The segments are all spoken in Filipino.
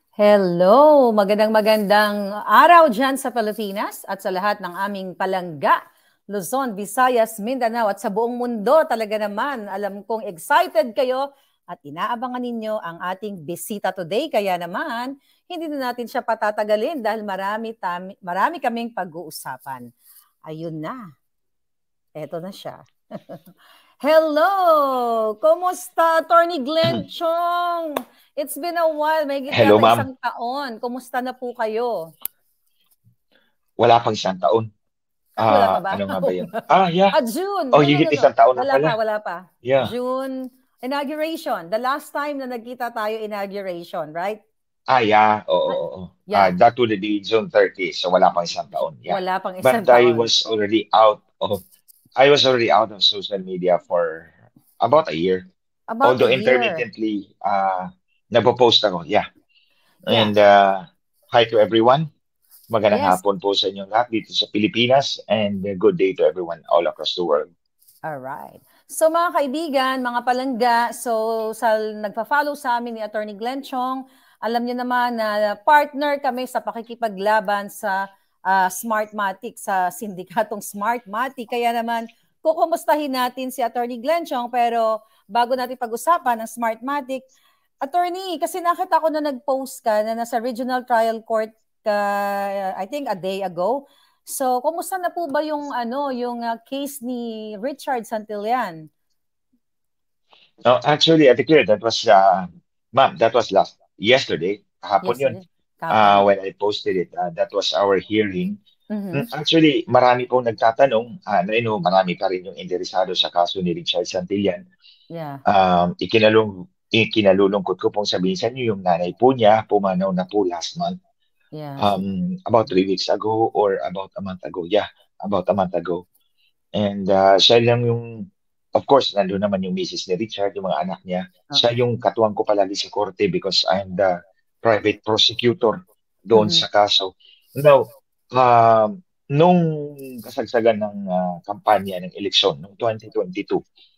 Hello! Magandang araw dyan sa Pilipinas at sa lahat ng aming palangga, Luzon, Visayas, Mindanao at sa buong mundo talaga naman. Alam kong excited kayo at inaabangan ninyo ang ating bisita today. Kaya naman, hindi na natin siya patatagalin dahil marami kaming pag-uusapan. Ayun na. Eto na siya. Hello! Kumusta, Atty. Glenn Chong? It's been a while. May Hello, yata ma'am. isang taon. Kumusta na po kayo? Wala pang isang taon. Wala pa ba? Ano nga ba yun? Yeah. June. Oh, No. higit isang taon na pala. Wala pa. Yeah. June, inauguration. The last time na nagkita tayo, inauguration, right? Yeah. Oo. Yeah. That would be June 30. So wala pang isang taon. Yeah. Wala pang isang But taon. I was already out of social media for about a year. Although intermittently, nagpo-post ako. Yeah. And hi to everyone. Magandang hapon po sa inyong lahat dito sa Pilipinas and good day to everyone all across the world. Alright. So mga kaibigan, mga palangga, so sa nagpa-follow sa amin ni Atty. Glenn Chong, alam niyo naman na partner kami sa pakikipaglaban sa Smartmatic, sa sindikatong Smartmatic. Kaya naman, kukumustahin natin si Atty. Glenn Chong, pero bago natin pag-usapan ng Smartmatic, Attorney, kasi nakita ko na nag-post ka na nasa Regional Trial Court I think a day ago. So, kumusta na po ba yung case ni Richard Santillan? No, actually, Atty. That was ma'am, that was yesterday. Hapon yun. When I posted it, that was our hearing. Actually, marami pong nagtatanong, marami pa rin yung interesado sa kaso ni Richard Santillan. Yeah. Ikinalulungkot ko pong sabihin sa inyo, yung nanay po niya pumanaw na po last month. Yes. About 3 weeks ago or about a month ago. Yeah, about a month ago. And siya lang yung, of course, nandun naman yung misis ni Richard, yung mga anak niya. Siya yung katuwang ko palagi sa korte because I'm the private prosecutor doon sa kaso. Now, nung kasagsagan ng kampanya ng eleksyon noong 2022,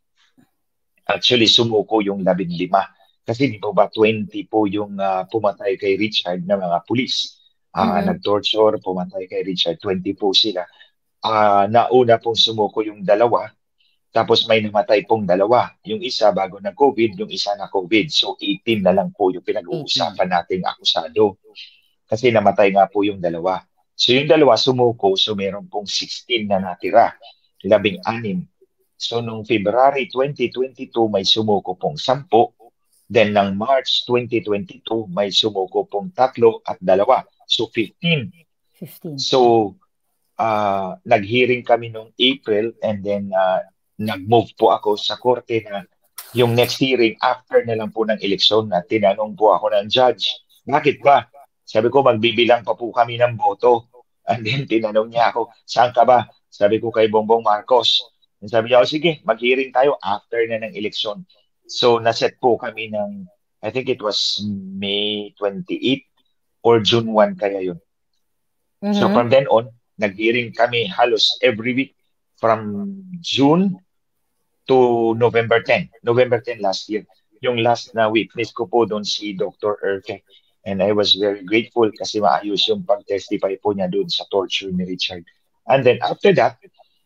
actually sumuko yung 15. Kasi di ba 20 po yung pumatay kay Richard na mga pulis. Nag-torture, pumatay kay Richard, 20 po sila. Nauna pong sumuko yung 2, tapos may namatay pong 2. Yung isa bago na COVID, yung isa na COVID. So 18 na lang po yung pinag-uusapan nating akusado. Kasi namatay nga po yung 2. So yung 2 sumuko, so meron pong 16 na natira, 16. So nung February 2022, may sumuko pong 10. Then ng March 2022, may sumuko pong 3 at 2. So 15. So nag-hearing kami noong April and then nag-move po ako sa korte na yung next hearing after na lang po ng eleksyon na tinanong po ako ng judge, bakit ba? Sabi ko, magbibilang pa po kami ng boto. And then tinanong niya ako, saan ka ba? Sabi ko, kay Bongbong Marcos. And sabi niya, sige, mag-hearing tayo after na ng eleksyon. So naset po kami ng, I think it was May 28 or June 1 kaya yun. So from then on, nag-hearing kami halos every week from June to November 10. November 10 last year. Yung last na witness ko po doon si Dr. Erke. And I was very grateful kasi maayos yung pag-testify po niya doon sa torture ni Richard. And then after that,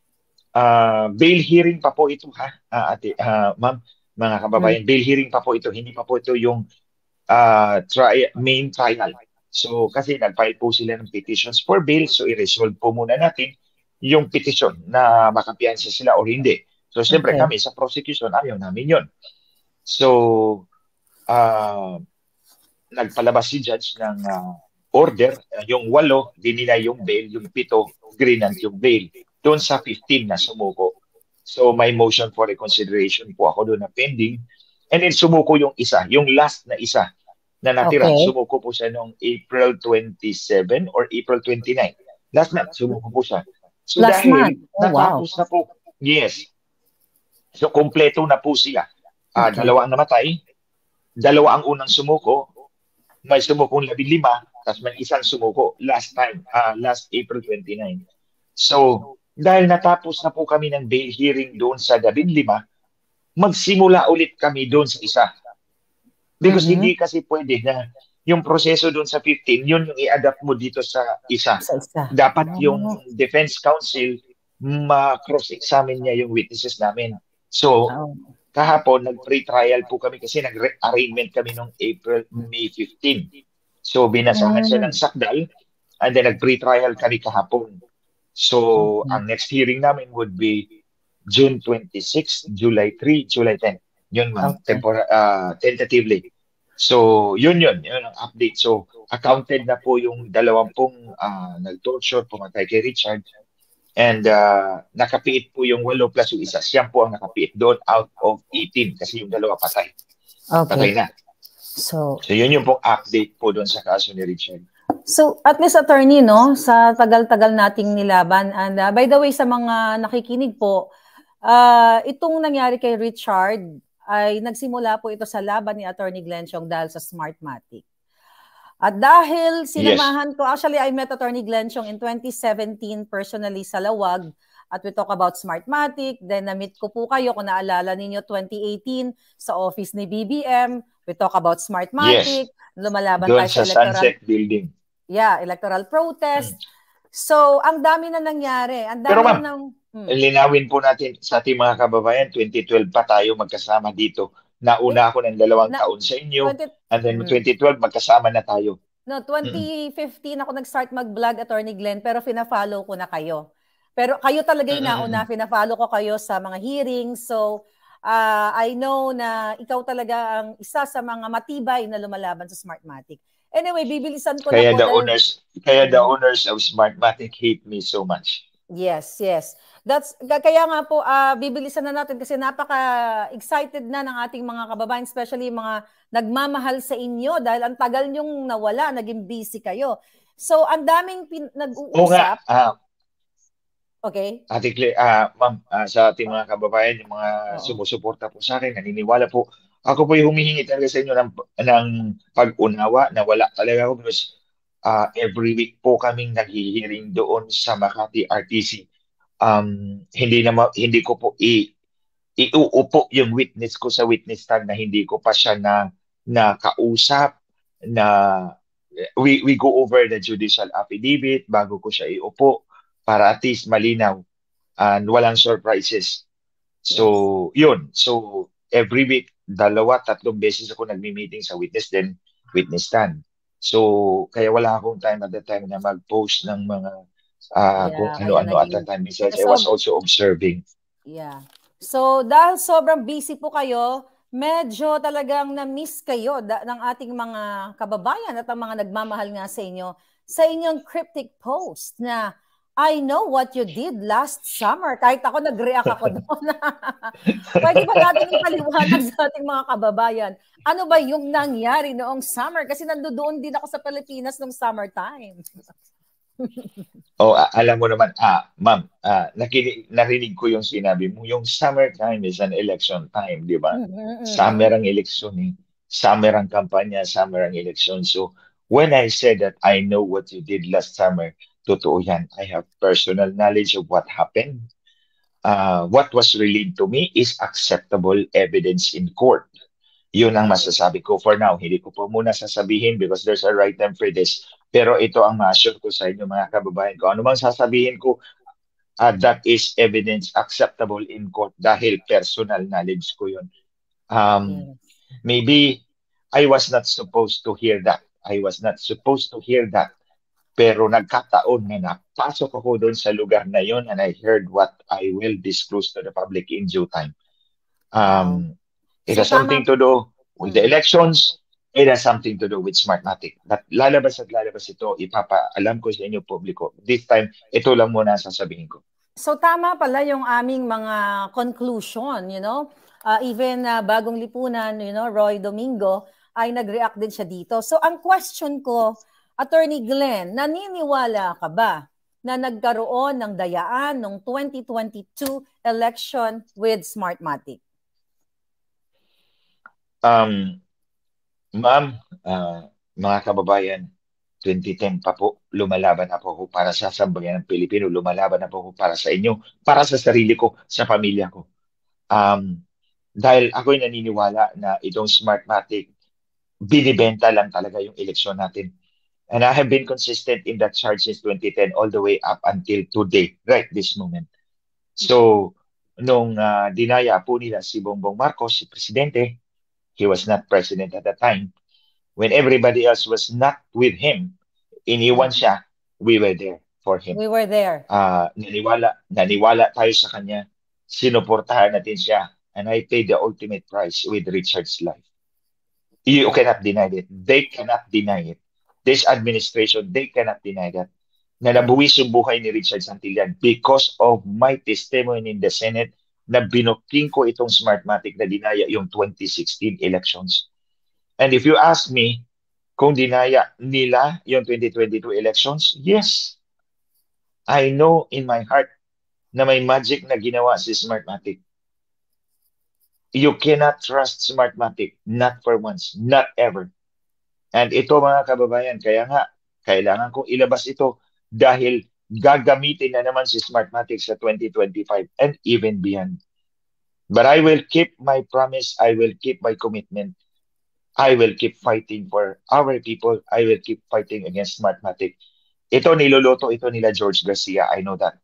bail hearing pa po ito ma'am, mga kababayan. Bail hearing pa po ito. Hindi pa po ito yung main trial. So kasi nag-file po sila ng petitions for bail. So i-resolve po muna natin yung petition na makapiyansa sila o hindi. So siyempre kami sa prosecution, ayaw namin yun. So nagpalabas si judge ng order, yung 8, dinila yung bail, yung 7, grinant yung bail. Doon sa 15 na sumuko. So may motion for reconsideration po ako doon na pending. And then sumuko yung isa, yung last na isa na natira. Sumuko po siya noong April 27 or April 29. Last month, sumuko po siya. So last dahil natapos na po, yes. So kompleto na po sila. 2 ang namatay, 2 ang unang sumuko, may sumukong 15, tapos may isang sumuko last April 29. So dahil natapos na po kami ng bail hearing doon sa 15, magsimula ulit kami doon sa isa. Because hindi kasi pwede na yung proseso doon sa 15, yun yung i-adapt mo dito sa isa. Isa-isa. Dapat yung defense counsel, ma-cross-examine niya yung witnesses namin. So, kahapon, nag-pre-trial po kami kasi nag-arraignment kami noong May 15. So, binasahan siya ng sakdal and then nag-pre-trial kami kahapon. So, ang next hearing namin would be June 26, July 3, July 10. Yun, ma'am. Tentatively. So, yun ang update. So, accounted na po yung 20 nag-torture, pumatay kay Richard. And nakapiit po yung 8 plus yung isa. Siya po ang nakapiit doon out of 18 kasi yung 2 patay. Patay na. So, yun yung pong update po doon sa kaso ni Richard. So, at least attorney, no, sa tagal-tagal nating nilaban. And by the way, sa mga nakikinig po, itong nangyari kay Richard ay nagsimula po ito sa laban ni Atty. Glenn Chong dahil sa Smartmatic. At dahil sinamahan ko, actually I met Atty. Glenn Chong in 2017 personally sa Lawag at we talk about Smartmatic. Then na-meet ko po kayo, kung naalala ninyo, 2018 sa office ni BBM. We talk about Smartmatic. Yes. Lumalaban doon tayo sa electoral Sunset Building. Yeah, electoral protest. So, ang dami na nangyari. Ang dami Pero ma'am, na linawin po natin sa ating mga kababayan, 2012 pa tayo magkasama dito. Nauna ako ng 2 taon sa inyo. And then 2012, magkasama na tayo. No, 2015 ako nag-start mag-vlog, Atty. Glenn, pero fina-follow ko na kayo. Pero kayo talaga yung nauna, fina-follow ko kayo sa mga hearings. So, I know na ikaw talaga ang isa sa mga matibay na lumalaban sa Smartmatic. Anyway, bibilisan ko kaya na po. The owners of Smartmatic hate me so much. Yes. Kaya nga po, bibilisan na natin kasi napaka-excited na ng ating mga kababayan, especially mga nagmamahal sa inyo dahil ang tagal nyong nawala, naging busy kayo. So, ang daming nag-uusap. Okay. Ate Claire, ma'am, sa ating mga kababayan, yung mga sumusuporta po sa akin, naniniwala po. Ako po yung humihingi talaga sa inyo ng pag-unawa na wala talaga ako because every week po kaming naghihiring doon sa Makati RTC. Hindi ko po iuupo yung witness ko sa witness stand na hindi ko pa siya na kausap na we go over the judicial affidavit bago ko siya iupo para at least malinaw and walang surprises. So, yun. So, every week, 2-3 beses ako nagmi-meeting sa witness then witness stand. So, kaya wala akong time at the time na mag-post ng mga kung ano-ano at the time. Besides, I was also observing. Yeah. So, dahil sobrang busy po kayo, medyo talagang na-miss kayo ng ating mga kababayan at ang mga nagmamahal nga sa inyo sa inyong cryptic post na I know what you did last summer. Kahit ako, nag-react ako doon. Pwede ba natin ipaliwanag sa ating mga kababayan? Ano ba yung nangyari noong summer? Kasi nandoon din ako sa Pilipinas noong summertime. Alam mo naman, ma'am, narinig ko yung sinabi mo. Yung summertime is an election time, di ba? Summer ang eleksyon eh. Summer ang kampanya, summer ang eleksyon. So, when I said that I know what you did last summer, totoo yan. I have personal knowledge of what happened. What was relayed to me is acceptable evidence in court. Yun ang masasabi ko for now. Hindi ko po muna sasabihin because there's a right time for this. Pero ito ang ma-assure ko sa inyo mga kababayan ko. Ano mang sasabihin ko, that is evidence acceptable in court dahil personal knowledge ko yun. Maybe I was not supposed to hear that. Pero nagkataon na napasok ako doon sa lugar na yun and I heard what I will disclose to the public in due time. It has something to do with the elections. It has something to do with Smartmatic. Lalabas ito, ipapaalam ko sa inyo publiko. This time, ito lang muna sasabihin ko. So tama pala yung aming mga conclusion, you know. Even Bagong Lipunan, you know, Roy Domingo, ay nag-react din siya dito. So ang question ko, Attorney Glenn, naniniwala ka ba na nagkaroon ng dayaan ng 2022 election with Smartmatic? Ma'am, mga kababayan, 2010 pa po, lumalaban na po ako para sa sambayan ng Pilipino, lumalaban na po ako para sa inyo, para sa sarili ko, sa pamilya ko. Dahil ako'y naniniwala na itong Smartmatic binibenta lang talaga yung eleksyon natin. And I have been consistent in that charge since 2010 all the way up until today, right this moment. So, nung dinaya po nila si Bongbong Marcos, si Presidente, he was not president at that time. When everybody else was not with him, iniwan siya, we were there for him. We were there. Naniwala tayo sa kanya, sinuportahan natin siya, and I paid the ultimate price with Richard's life. You cannot deny it. They cannot deny it. This administration, they cannot deny that. Na nabuwis yung buhay ni Richard Santillan because of my testimony in the Senate na binuking ko itong Smartmatic na dinaya yung 2016 elections. And if you ask me kung dinaya nila yung 2022 elections, yes. I know in my heart na may magic na ginawa si Smartmatic. You cannot trust Smartmatic, not for once, not ever. And ito mga kababayan, kaya nga, kailangan kong ilabas ito dahil gagamitin na naman si Smartmatic sa 2025 and even beyond. But I will keep my promise, I will keep my commitment, I will keep fighting for our people, I will keep fighting against Smartmatic. Ito niloloto, ito nila George Garcia, I know that.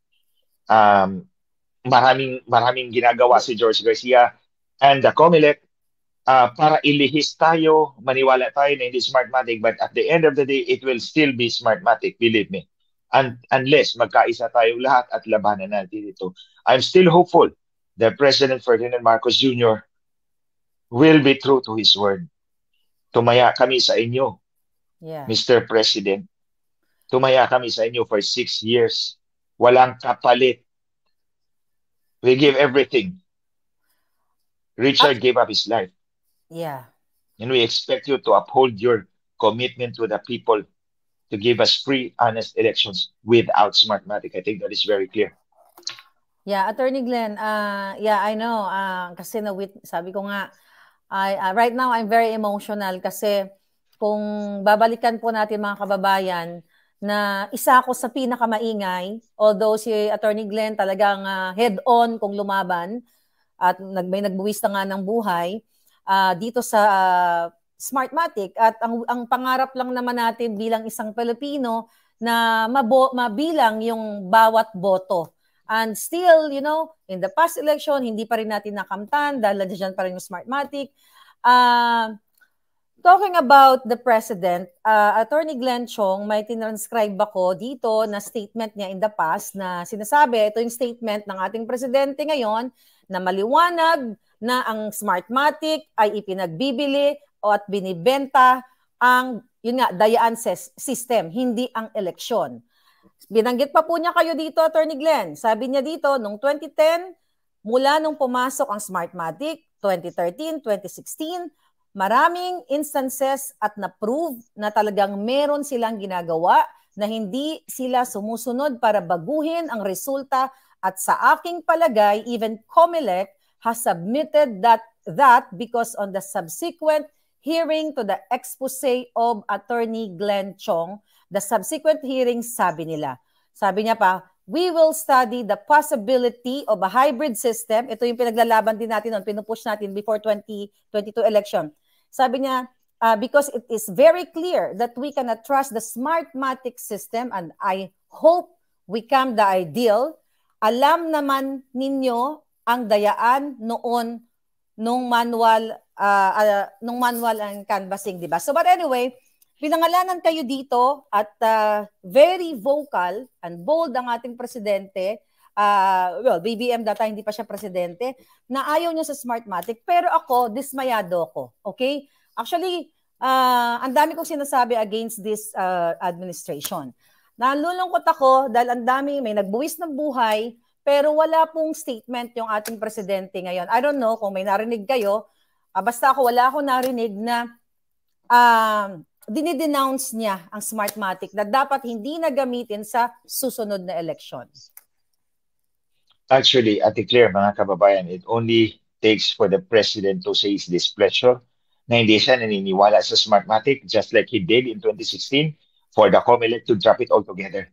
Maraming ginagawa si George Garcia and the COMELEC para ilihis tayo, maniwala tayo na hindi Smartmatic, but at the end of the day, it will still be Smartmatic, believe me. Unless magkaisa tayo lahat at labanan natin ito. I'm still hopeful that President Ferdinand Marcos Jr. will be true to his word. Tumaya kami sa inyo, Mr. President. Tumaya kami sa inyo for 6 years. Walang kapalit. We give everything. Richard gave up his life. Yeah. And we expect you to uphold your commitment to the people to give us free, honest elections without Smartmatic. I think that is very clear. Yeah, Attorney Glenn, I know. Kasi sabi ko nga, right now I'm very emotional kasi kung babalikan po natin mga kababayan na isa ako sa pinakamaingay, although si Attorney Glenn talagang head-on kung lumaban at may nagbuwis na nga ng buhay dito sa Smartmatic. At ang pangarap lang naman natin bilang isang Pilipino na mabilang yung bawat boto. And still, in the past election, hindi pa rin natin nakamtan dahil nandiyan pa rin yung Smartmatic. Talking about the President, Attorney Glenn Chong, may tinranscribe ako dito na statement niya in the past na sinasabi, ito yung statement ng ating Presidente ngayon, na maliwanag na ang Smartmatic ay ipinagbibili o at binibenta ang, dayaan system, hindi ang eleksyon. Binanggit pa po niya kayo dito, Attorney Glenn. Sabi niya dito, noong 2010, mula nung pumasok ang Smartmatic, 2013, 2016, maraming instances at na-prove na talagang meron silang ginagawa na hindi sila sumusunod para baguhin ang resulta at sa aking palagay, even COMELEC has submitted that because on the subsequent hearing to the expose of Attorney Glenn Chong, the subsequent hearing, sabi niya pa, we will study the possibility of a hybrid system. Ito yung pinaglalaban din natin noon, pinupush natin before 2022 election. Sabi niya, because it is very clear that we cannot trust the Smartmatic system and I hope we come the ideal. Alam naman ninyo ang dayaan noon nung manual ang canvassing, di ba? So but anyway, pinangalanan kayo dito at very vocal and bold ang ating presidente. BBM data, hindi pa siya presidente, na ayaw niya sa Smartmatic. Pero ako, dismayado ako. Okay? Actually, ang dami kong sinasabi against this administration. Nalulungkot ako dahil ang dami, may nagbuwis ng buhay, pero wala pong statement yung ating presidente ngayon. I don't know kung may narinig kayo. Basta wala akong narinig na dinidenounce niya ang Smartmatic na dapat hindi na gamitin sa susunod na election. Actually, Ate Claire, mga kababayan, it only takes for the President to say his displeasure na hindi siya naniniwala sa Smartmatic just like he did in 2016 for the COMELEC to drop it all together.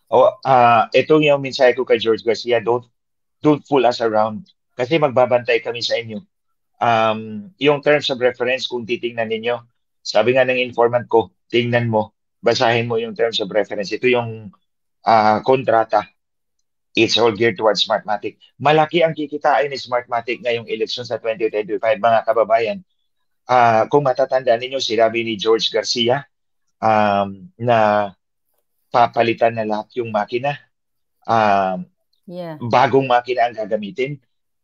Ito yung mensahe ko kay George Garcia, don't fool us around kasi magbabantay kami sa inyo. Yung terms of reference, kung titingnan ninyo, Sabi nga ng informant ko, tingnan mo, basahin mo yung terms of reference. Ito yung kontrata. It's all geared towards Smartmatic. Malaki ang kikitain ni Smartmatic ngayong eleksyon sa 2025, mga kababayan. Kung matatandaan ninyo, sinabi ni George Garcia na papalitan na lahat yung makina. Bagong makina ang gagamitin.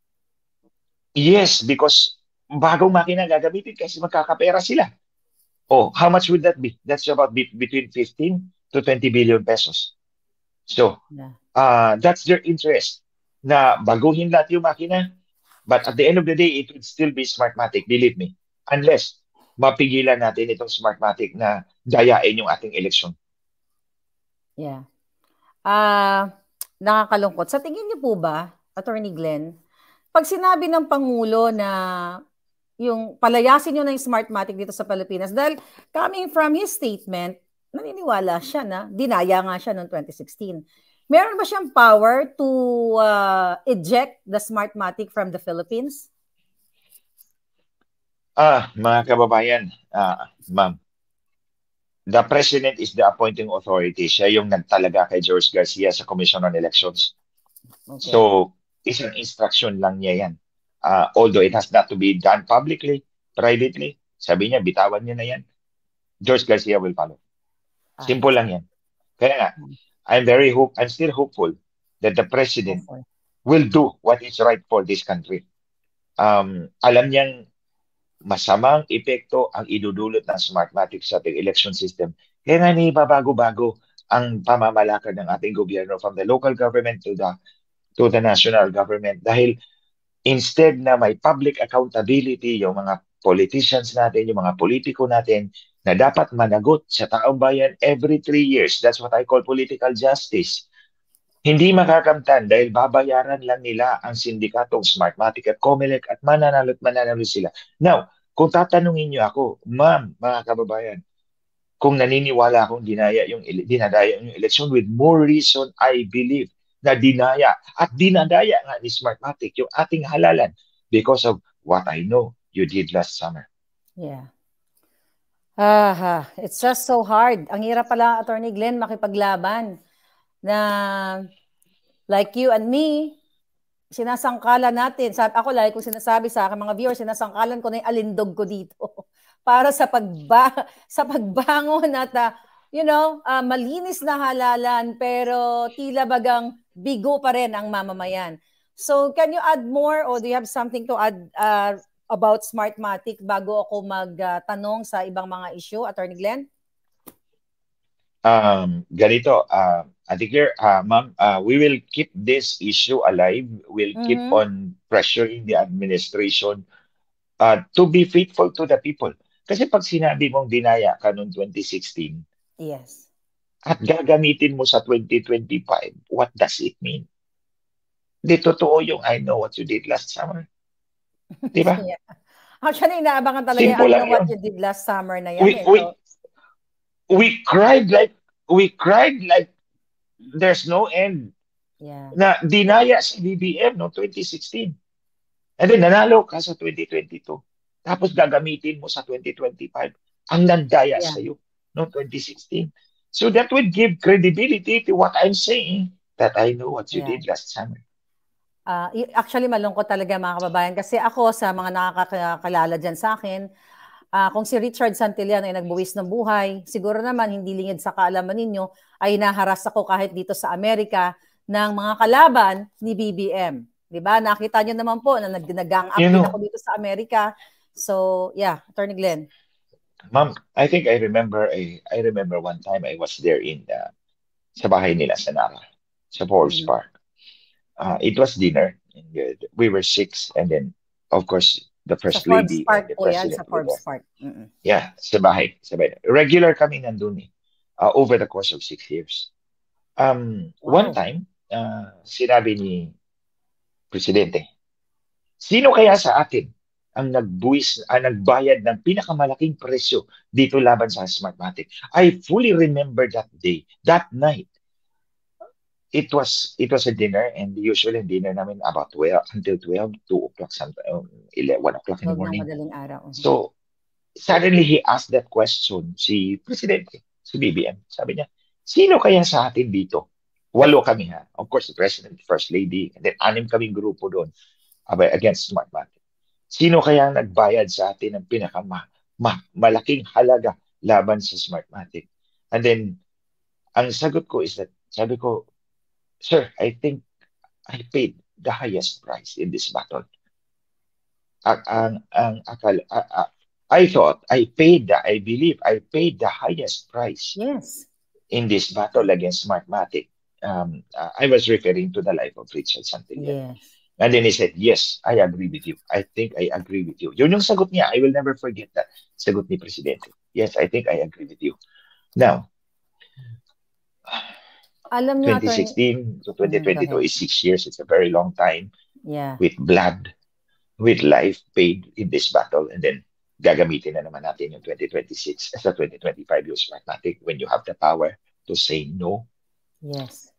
Yes, because bagong makina ang gagamitin kasi magkakapera sila. Oh, how much would that be? That's about between 15 to 20 billion pesos. So, that's their interest na baguhin lahat yung makina. But at the end of the day, it would still be Smartmatic, believe me. Unless mapigilan natin itong Smartmatic na dayain yung ating eleksyon. Yeah. Nakakalungkot. Sa tingin niyo po ba, Attorney Glenn, pag sinabi ng Pangulo na yung palayasin nyo na yung Smartmatic dito sa Pilipinas, dahil coming from his statement, naniniwala siya na dinaya nga siya noong 2016. Meron ba siyang power to eject the Smartmatic from the Philippines? Mga kababayan, ma'am, the President is the appointing authority. Siya yung nagtalaga kay George Garcia sa Commission on Elections. Okay. So, isang instruction lang niya yan. Although it has not to be done publicly, privately, sabi niya, bitawan niya na yan. George Garcia will follow. Simple lang yan. Kaya nga, I'm still hopeful that the President will do what is right for this country. Alam niyang masamang epekto ang idudulot ng Smartmatic sa ating election system. Kaya nga babago-bago ang pamamalakad ng ating gobyerno from the local government to the national government. Dahil instead na may public accountability yung mga politicians natin, yung mga politiko natin, na dapat managot sa taong bayan every 3 years. That's what I call political justice. Hindi makakamtan dahil babayaran lang nila ang sindikatong Smartmatic at Comelec at mananalo sila. Now, kung tatanungin niyo ako, ma'am, mga kababayan, kung naniniwala akong dinadaya yung election, with more reason, I believe na dinaya at dinadaya nga ni Smartmatic yung ating halalan because of what I know you did last summer. Yeah. It's just so hard. Ang hirap pala, Attorney Glenn, makipaglaban na like you and me, sinasangkalan natin. Ako lagi kong sinasabi sa aking mga viewers, sinasangkalan ko na yung alindog ko dito para sa pagbangon at malinis na halalan pero tila bagang bigo pa rin ang mamamayan. So can you add more or do you have something to add about Smartmatic bago ako magtanong sa ibang mga issue, Attorney Glenn? Ganito, I think ma'am, we will keep this issue alive. We'll keep on pressuring the administration to be faithful to the people. Kasi pag sinabi mong dinaya ka noong 2016, yes, at gagamitin mo sa 2025, what does it mean? Di totoo yung I know what you did last summer. Di ba? Yeah. Actually, inaabangan talaga yung I know what you did last summer na yan. We cried like there's no end. Yeah. Na dinaya sa BBM no 2016. And then nanalo ka sa 2022. Tapos gagamitin mo sa 2025 ang nandaya sa iyo no 2016. So that would give credibility to what I'm saying that I know what you did last summer. Actually, malungkot talaga mga kababayan kasi ako sa mga nakakakalala dyan sa akin, kung si Richard Santillan ay nagbuwis ng buhay, siguro naman hindi lingid sa kaalaman ninyo ay naharas ako kahit dito sa Amerika ng mga kalaban ni BBM. Diba? Nakita nyo naman po na nag-gang up din ako dito sa Amerika. So, yeah, Attorney Glenn. Ma'am, I think I remember one time I was there sa bahay nila sa Nara, sa Forest Park. It was dinner. And we were 6 and then, of course, the First Lady and the President. Sa Forbes Park. Yeah, sa bahay. Regular kami nandun over the course of 6 years. One time, sinabi ni Presidente, sino kaya sa atin ang nagbayad ng pinakamalaking presyo dito laban sa Smartmatic? I fully remember that day, that night. It was a dinner and usually dinner namin about 12 until 12, 2 o'clock, 1 o'clock in the morning. Madaling araw. So, suddenly he asked that question, si Presidente, si BBM. Sabi niya, sino kaya sa atin dito? 8 kami ha. Of course, the President, First Lady, and then 6 kaming grupo doon against Smartmatic. Sino kaya ang nagbayad sa atin ng malaking halaga laban sa Smartmatic? And then, ang sagot ko is that, sabi ko, Sir, I think I paid the highest price in this battle. I thought I believe I paid the highest price Yes. in this battle against Smartmatic. I was referring to the life of Richard Santillan. Yes. And then he said, yes, I agree with you. I think I agree with you. Yun yung sagot niya. I will never forget that. Sagot ni Presidente. Yes, I think I agree with you. Now, Alam niyo, 2016 to 2022 is 6 years. It's a very long time. Yeah. With blood, with life paid in this battle. And then, gagamitin na naman natin yung 2026 as a 2025 yung Smartmatic when you have the power to say no. Yes.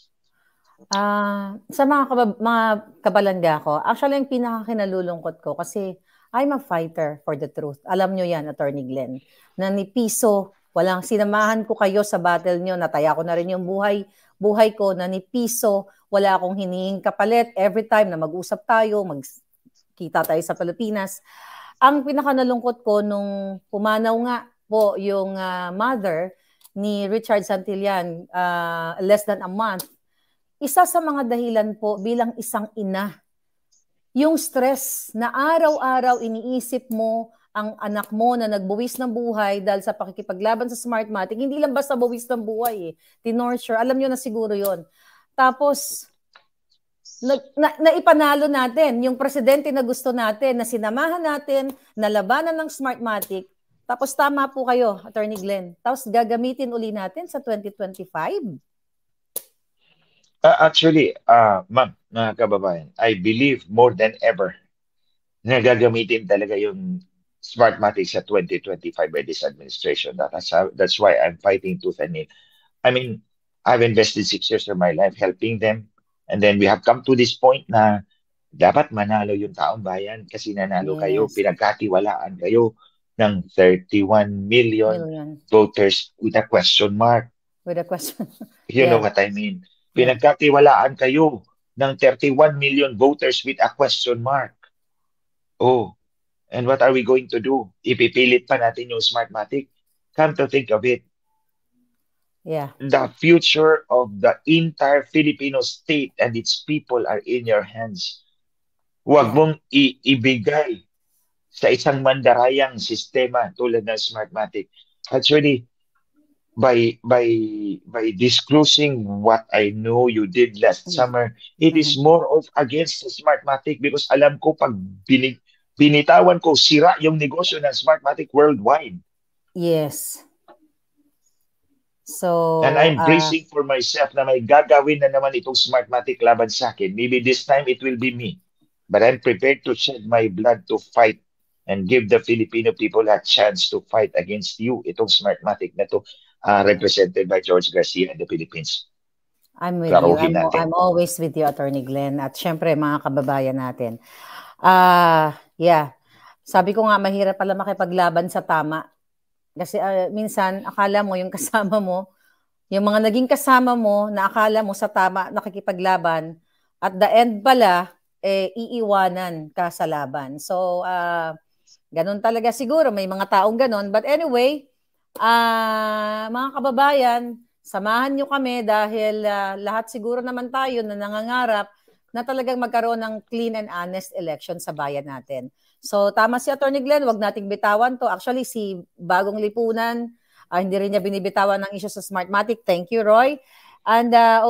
Sa mga kabalangga ko, actually yung pinakakinalulungkot ko kasi I'm a fighter for the truth. Alam nyo yan, Attorney Glenn, na ni piso, walang sinamahan ko kayo sa battle nyo, nataya ko na rin yung buhay ko, na ni piso, wala akong hinihing kapalit every time na mag-usap tayo, magkita tayo sa Pilipinas. Ang pinakanalungkot ko nung pumanaw nga po yung mother ni Richard Santillan, less than a month, isa sa mga dahilan po bilang isang ina, yung stress na araw-araw iniisip mo ang anak mo na nagbuwis ng buhay dahil sa pakikipaglaban sa Smartmatic. Hindi lang basta buwis ng buhay eh. Tinorture. Alam nyo na siguro yon. Tapos, naipanalo natin yung presidente na gusto natin, na sinamahan natin, na labanan ng Smartmatic. Tapos tama po kayo, Attorney Glenn. Tapos gagamitin uli natin sa 2025. Actually, ma'am, mga kababayan, I believe more than ever na gagamitin talaga yung Smartmatic sa 2025 by this administration. That's why I'm fighting tooth and nail. I mean, I've invested 6 years of my life helping them. And then we have come to this point na dapat manalo yung taong bayan kasi nanalo kayo, pinagkatiwalaan kayo ng 31 million voters with a question mark. With a question. You know what I mean? Pinagkatiwalaan kayo ng 31 million voters with a question mark. Oh, and what are we going to do? Ipipilit pa natin yung Smartmatic? Come to think of it, the future of the entire Filipino state and its people are in your hands. Huwag mong ibigay sa isang mandarayang sistema tulad ng Smartmatic. Actually, by disclosing what I know you did last summer, it is more of against the Smartmatic because alam ko pag binitawan ko, sira yung negosyo ng Smartmatic worldwide. Yes. So, and I'm bracing for myself na may gagawin na naman itong Smartmatic laban sa akin. Maybe this time it will be me. But I'm prepared to shed my blood to fight and give the Filipino people a chance to fight against you, itong Smartmatic na to. Represented by George Garcia in the Philippines. I'm with you. I'm always with you, Attorney Glenn. At syempre, mga kababayan natin. Sabi ko nga, mahirap pala makipaglaban sa tama. Kasi minsan, akala mo yung kasama mo, yung mga naging kasama mo, na akala mo sa tama nakikipaglaban, at the end pala, iiwanan ka sa laban. So, ganun talaga siguro. May mga taong ganun. But anyway, mga kababayan, samahan nyo kami dahil lahat siguro naman tayo na nangangarap na talagang magkaroon ng clean and honest election sa bayan natin. So tama si Atty. Glenn, wag nating bitawan to. Actually, si Bagong Lipunan, hindi rin niya binibitawan ng issue sa Smartmatic. Thank you, Roy. And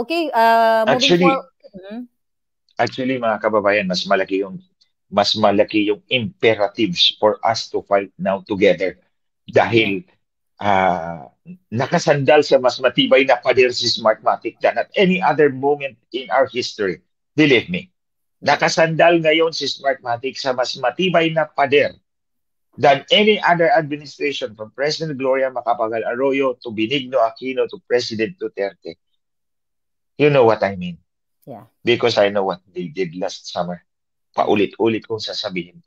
Actually, mga kababayan, mas malaki yung imperatives for us to fight now together. Dahil nakasandal sa mas matibay na pader si Smartmatic than at any other moment in our history. Believe me. Nakasandal ngayon si Smartmatic sa mas matibay na pader than any other administration from President Gloria Macapagal Arroyo to Benigno Aquino to President Duterte. You know what I mean? Yeah. Because I know what they did last summer. Paulit-ulit kong sasabihin to.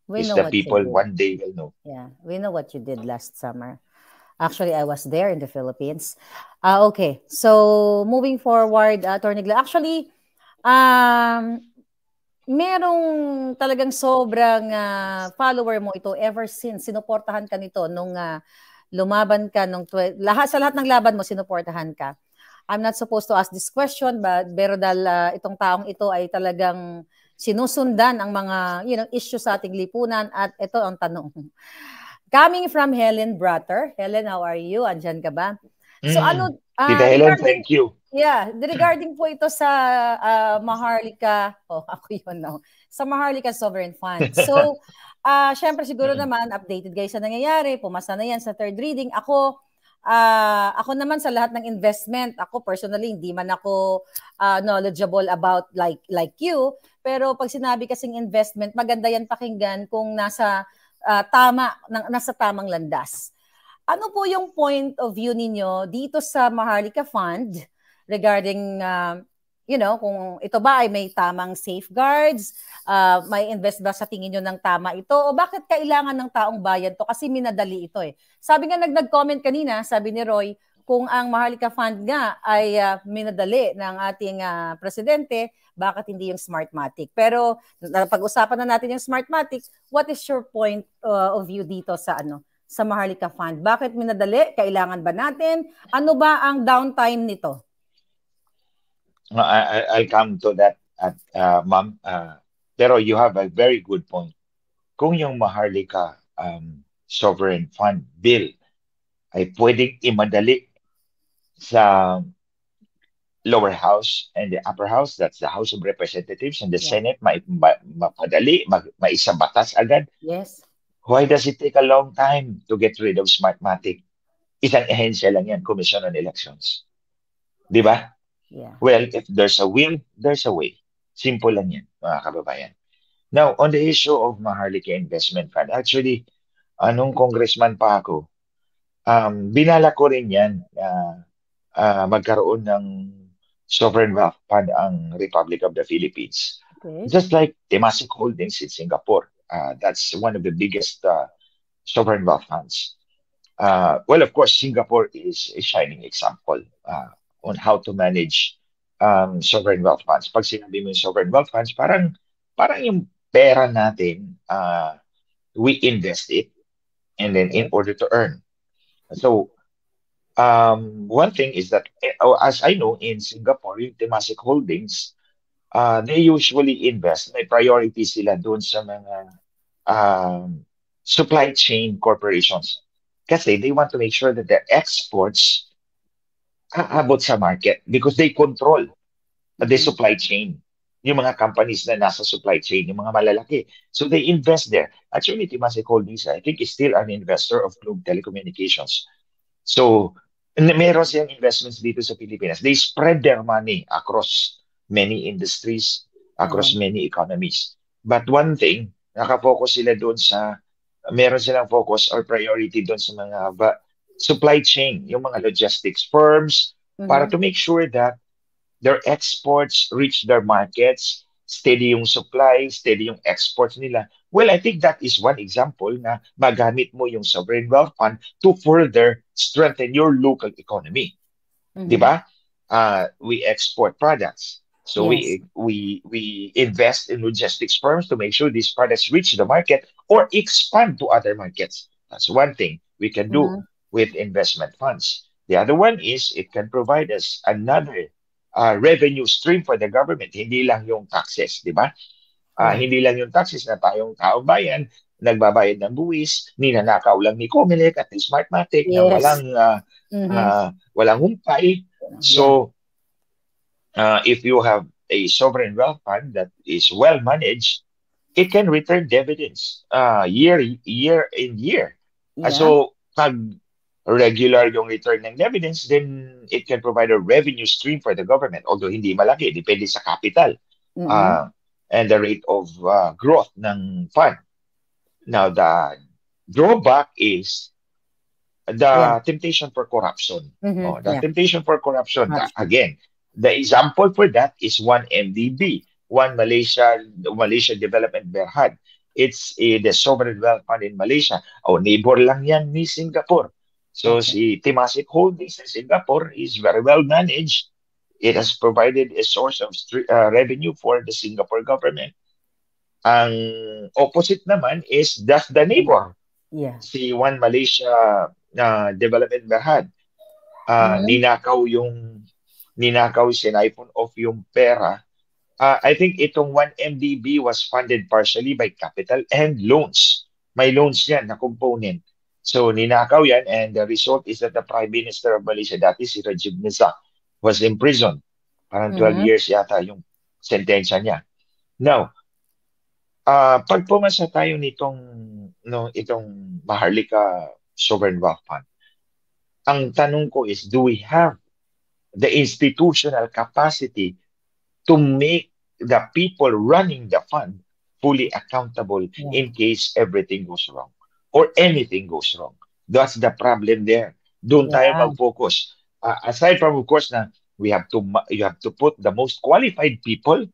We is know the what you people did. one day will know. Yeah, we know what you did last summer. Actually, I was there in the Philippines. Okay, so moving forward, Attorney Glenn. Actually, um, merong talagang sobrang follower mo ito ever since sinuportahan ka nito nung lumaban ka nung sa lahat ng laban mo sinuportahan ka. I'm not supposed to ask this question but pero dahil itong taong ito ay talagang sinusundan ang mga issue sa ating lipunan at ito ang tanong. Coming from Helen Bratter. Helen, how are you? Andyan ka ba? So Mm. Tita Helen, regarding thank you. regarding po ito sa Maharlika, ako yun, no? Sa Maharlika Sovereign Fund. So, syempre siguro naman, updated guys sa nangyayari, pumasa na yan sa third reading. Ako naman sa lahat ng investment, ako personally, hindi man ako knowledgeable about like you, pero pag sinabi kasing investment, maganda yan pakinggan kung nasa tamang landas. Ano po yung point of view ninyo dito sa Maharlika Fund regarding, kung ito ba ay may tamang safeguards, may invest ba sa tingin nyo ng tama ito, o bakit kailangan ng taong bayan to? Kasi minadali ito eh. Sabi nga nag-comment kanina, sabi ni Roy, kung ang Maharlika Fund nga ay minadali ng ating presidente, bakit hindi yung Smartmatic? Pero pag-usapan na natin yung Smartmatic, what is your point of view dito sa Maharlika Fund? Bakit minadali? Kailangan ba natin? Ano ba ang downtime nito? I'll come to that, ma'am. Pero you have a very good point. Kung yung Maharlika Sovereign Fund Bill ay pwedeng imadali sa lower house and the upper house, that's the House of Representatives and the Senate, mapadali, maisabatas agad. Yes. Why does it take a long time to get rid of Smartmatic? Isang ehensya lang yan, Commission on Elections. Di ba? Yeah. Well, if there's a will, there's a way. Simple lang yan, mga kababayan. Now, on the issue of Maharlika Investment Fund, actually, anong congressman pa ako, binala ko rin yan magkaroon ng sovereign wealth fund ang Republic of the Philippines. Okay. Just like Temasek Holdings in Singapore. That's one of the biggest sovereign wealth funds. Well, of course, Singapore is a shining example on how to manage sovereign wealth funds. Pag sinabi mo yung sovereign wealth funds, parang yung pera natin, we invest it and then in order to earn. So, one thing is that, as I know, in Singapore, yung Temasek Holdings, they usually invest, may priority sila doon sa mga supply chain corporations. Kasi they want to make sure that their exports aabot sa market because they control the supply chain. Yung mga companies na nasa supply chain, yung mga malalaki. So they invest there. Actually, Temasek Holdings, I think, is still an investor of Globe Telecommunications. So, meron silang investments dito sa Pilipinas. They spread their money across many industries, across many economies. But one thing, nakafocus sila doon meron silang focus or priority doon sa mga supply chain, yung mga logistics firms, para to make sure that their exports reach their markets, steady yung supply, steady yung exports nila. Well, I think that is one example na magamit mo yung sovereign wealth fund to further strengthen your local economy. Di ba? We export products. So yes. we invest in logistics firms to make sure these products reach the market or expand to other markets. That's one thing we can do with investment funds. The other one is it can provide us another revenue stream for the government. Hindi lang yung taxes, di ba? Hindi lang yung taxes na tayong taong bayan, nagbabayad ng buwis, ninanakaw lang ni Comelec at ni Smartmatic na walang humpay. So, if you have a sovereign wealth fund that is well managed, it can return dividends year in year. So, pag regular yung return ng dividends, then it can provide a revenue stream for the government. Although hindi malaki, depende sa capital and the rate of growth ng fund. Now, the drawback is the temptation for corruption. Temptation for corruption. Again, the example for that is one MDB, one Malaysia Development Berhad. the sovereign wealth fund in Malaysia. O, neighbor lang yan ni Singapore. So si Temasek Holdings in Singapore is very well managed. It has provided a source of revenue for the Singapore government. Ang opposite naman is just the neighbor. Si One Malaysia Development Berhad. Ninakaw siniphon off yung pera. I think itong 1 MDB was funded partially by capital and loans. May loans yan na component. So ninakaw yan, and the result is that the Prime Minister of Malaysia, dati si Rajiv Razak, was imprisoned. Parang 12 years yata yung sentensya niya. Now, pag pumasa tayo itong Maharlika Sovereign Wealth Fund, ang tanong ko is, do we have the institutional capacity to make the people running the fund fully accountable in case everything goes wrong or anything goes wrong? That's the problem there. Doon tayo mag-focus. Aside from, of course, na you have to put the most qualified people,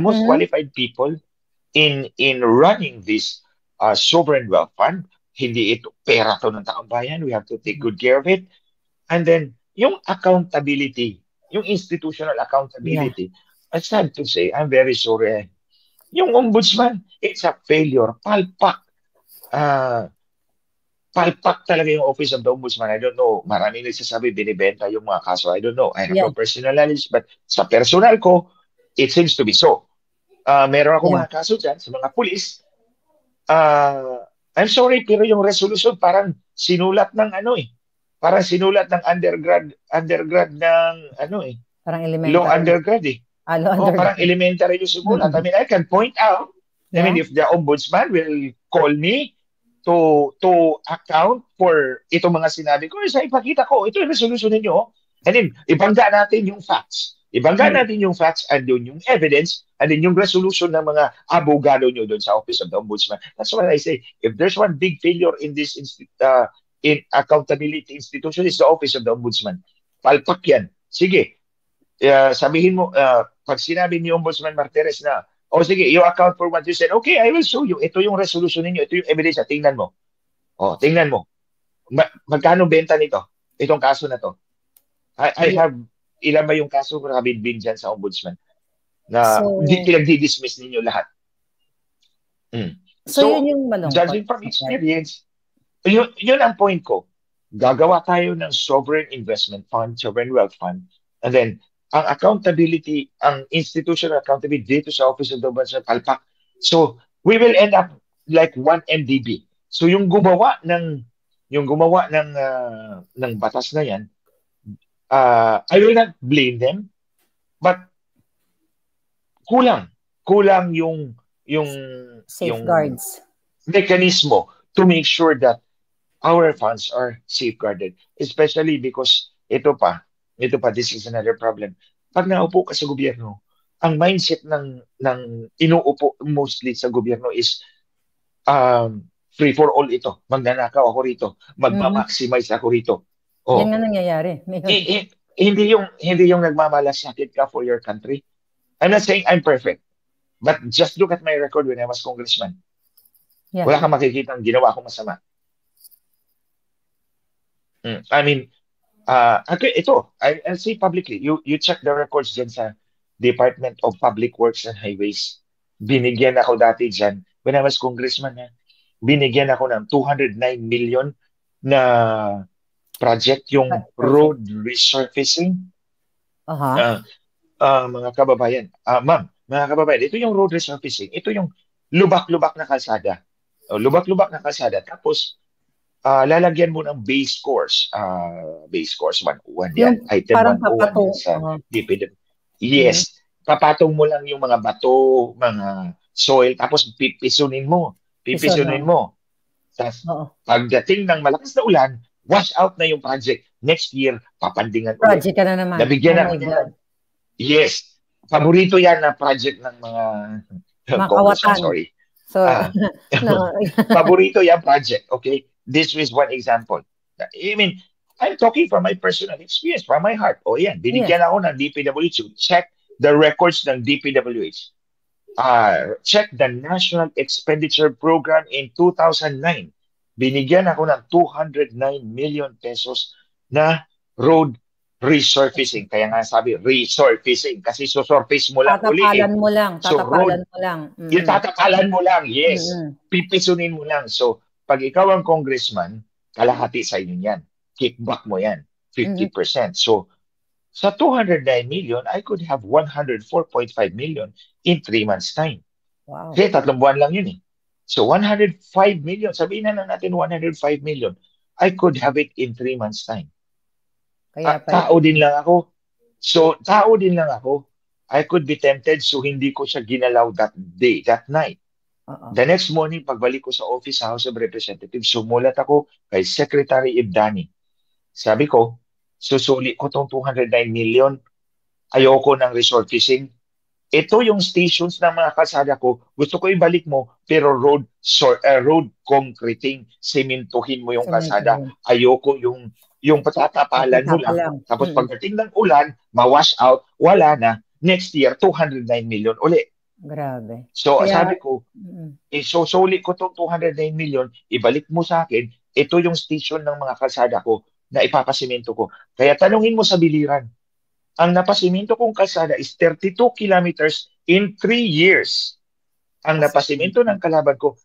in running this sovereign wealth fund. Hindi ito pera to ng taong bayan. We have to take good care of it. And then, yung accountability, yung institutional accountability, it's sad to say, I'm very sorry. Yung ombudsman, it's a failure. Palpak. Palpak talaga yung Office of the Ombudsman. I don't know. Maraming nagsasabi, binibenta yung mga kaso. I don't know. I have no personal knowledge. But sa personal ko, it seems to be so. Meron ako mga kaso dyan sa mga pulis. I'm sorry, pero yung resolution parang sinulat ng parang sinulat ng undergrad ng parang elementary. Law undergrad parang elementary yung simulat. I mean, I can point out, I mean, if the ombudsman will call me to account for itong mga sinabi ko, sa ipakita ko, ito yung resolution ninyo. And then, ibangga natin yung facts. And doon yung evidence, and then yung resolution ng mga abogado nyo doon sa Office of the Ombudsman. That's what I say. If there's one big failure in this in accountability institution, is the Office of the Ombudsman. Palpak yan. Sige, sabihin mo, pag sinabi ni Ombudsman Martires na, sige, you account for what you said. Okay, I will show you. Ito yung resolution ninyo. Ito yung evidence. Tingnan mo. Tingnan mo. Magkano benta nito? Itong kaso na to. I have, ilan ba yung kaso bin dyan sa Ombudsman? Na pinagdi-dismiss ninyo lahat. So yun yung malungkot. Judging from experience, yun ang point ko. Gagawa tayo ng sovereign investment fund, sovereign wealth fund, and then ang accountability, ang institutional accountability dito sa Office of the Ombudsman, palpak. So we will end up like 1 MDB. So yung gumawa ng batas na yan, I will not blame them, but kulang yung safeguards, yung mekanismo to make sure that our funds are safeguarded, especially because ito pa, this is another problem. Pag naupo ka sa gobyerno, ang mindset ng inuupo mostly sa gobyerno is free for all ito. Magnanakaw ako rito, magma-maximize ako rito. Yan nga nangyayari. Hindi yung nagmamalasakit ka for your country. I'm not saying I'm perfect, but just look at my record when I was congressman. Wala kang makikita ang ginawa akong masama. I mean, ito, I'll say publicly, you check the records dyan sa Department of Public Works and Highways. Binigyan ako dati dyan, when I was congressman, binigyan ako ng 209 million na project, yung road resurfacing. Mga kababayan, mga kababayan, ito yung road resurfacing. Ito yung lubak-lubak na kalsada. Lubak-lubak na kalsada. Tapos, lalagyan mo ng base course. Base course 101 yan. Item 101 sa DPW. Yes. Papatong mo lang yung mga bato, mga soil, tapos pipisunin mo. Tapos, pagdating ng malakas na ulan, wash out na yung project. Next year, papandingan ulit. Project ka na naman. Nabigyan na yan. Yes. Paborito yan na project ng mga kawatan. Sorry. So, paborito yan project. Okay? This is one example. I mean, I'm talking from my personal experience, from my heart. Yan. Binigyan ako ng DPWH. Check the records ng DPWH. Check the National Expenditure Program in 2009. Binigyan ako ng 209 million pesos na road resurfacing. Kaya nga sabi, resurfacing. Kasi susurface mo lang uli eh. Tatapalan mo lang. So road, Tatapalan mo lang. yung tatapalan mo lang, yes. Mm-mm. Pipisunin mo lang. So, pag ikaw ang congressman, kalahati sa inyo yan. Kickback mo yan. 50%. So, sa 209 million, I could have 104.5 million in 3 months' time. Wow. Kasi 3 buwan lang yun eh. So 105 million, sabihin na lang natin 105 million, I could have it in 3 months' time. Kaya Tao din lang ako. So, tao din lang ako. I could be tempted, so hindi ko siya ginalaw that day, that night. The next morning, pagbalik ko sa office sa House of Representatives, sumulat ako kay Secretary Ibdani. Sabi ko, susuli ko tong 209 million. Ayoko ng resurfacing. Ito yung stations ng mga kalsada ko. Gusto ko ibalik mo, pero road concreting, sementuhin mo yung kalsada. Ayoko yung patatapalan mo lang. Tapos pagdating ng ulan, ma-wash out, wala na. Next year, 209 million uli. Grabe. So, sabi ko, isusuli ko itong 209 million, ibalik mo sa akin, ito yung station ng mga kalsada ko na ipapasimento ko. Kaya tanungin mo sa biliran, ang napasimento kong kalsada is 32 kilometers in 3 years. Ang napasimento ng kalaban ko,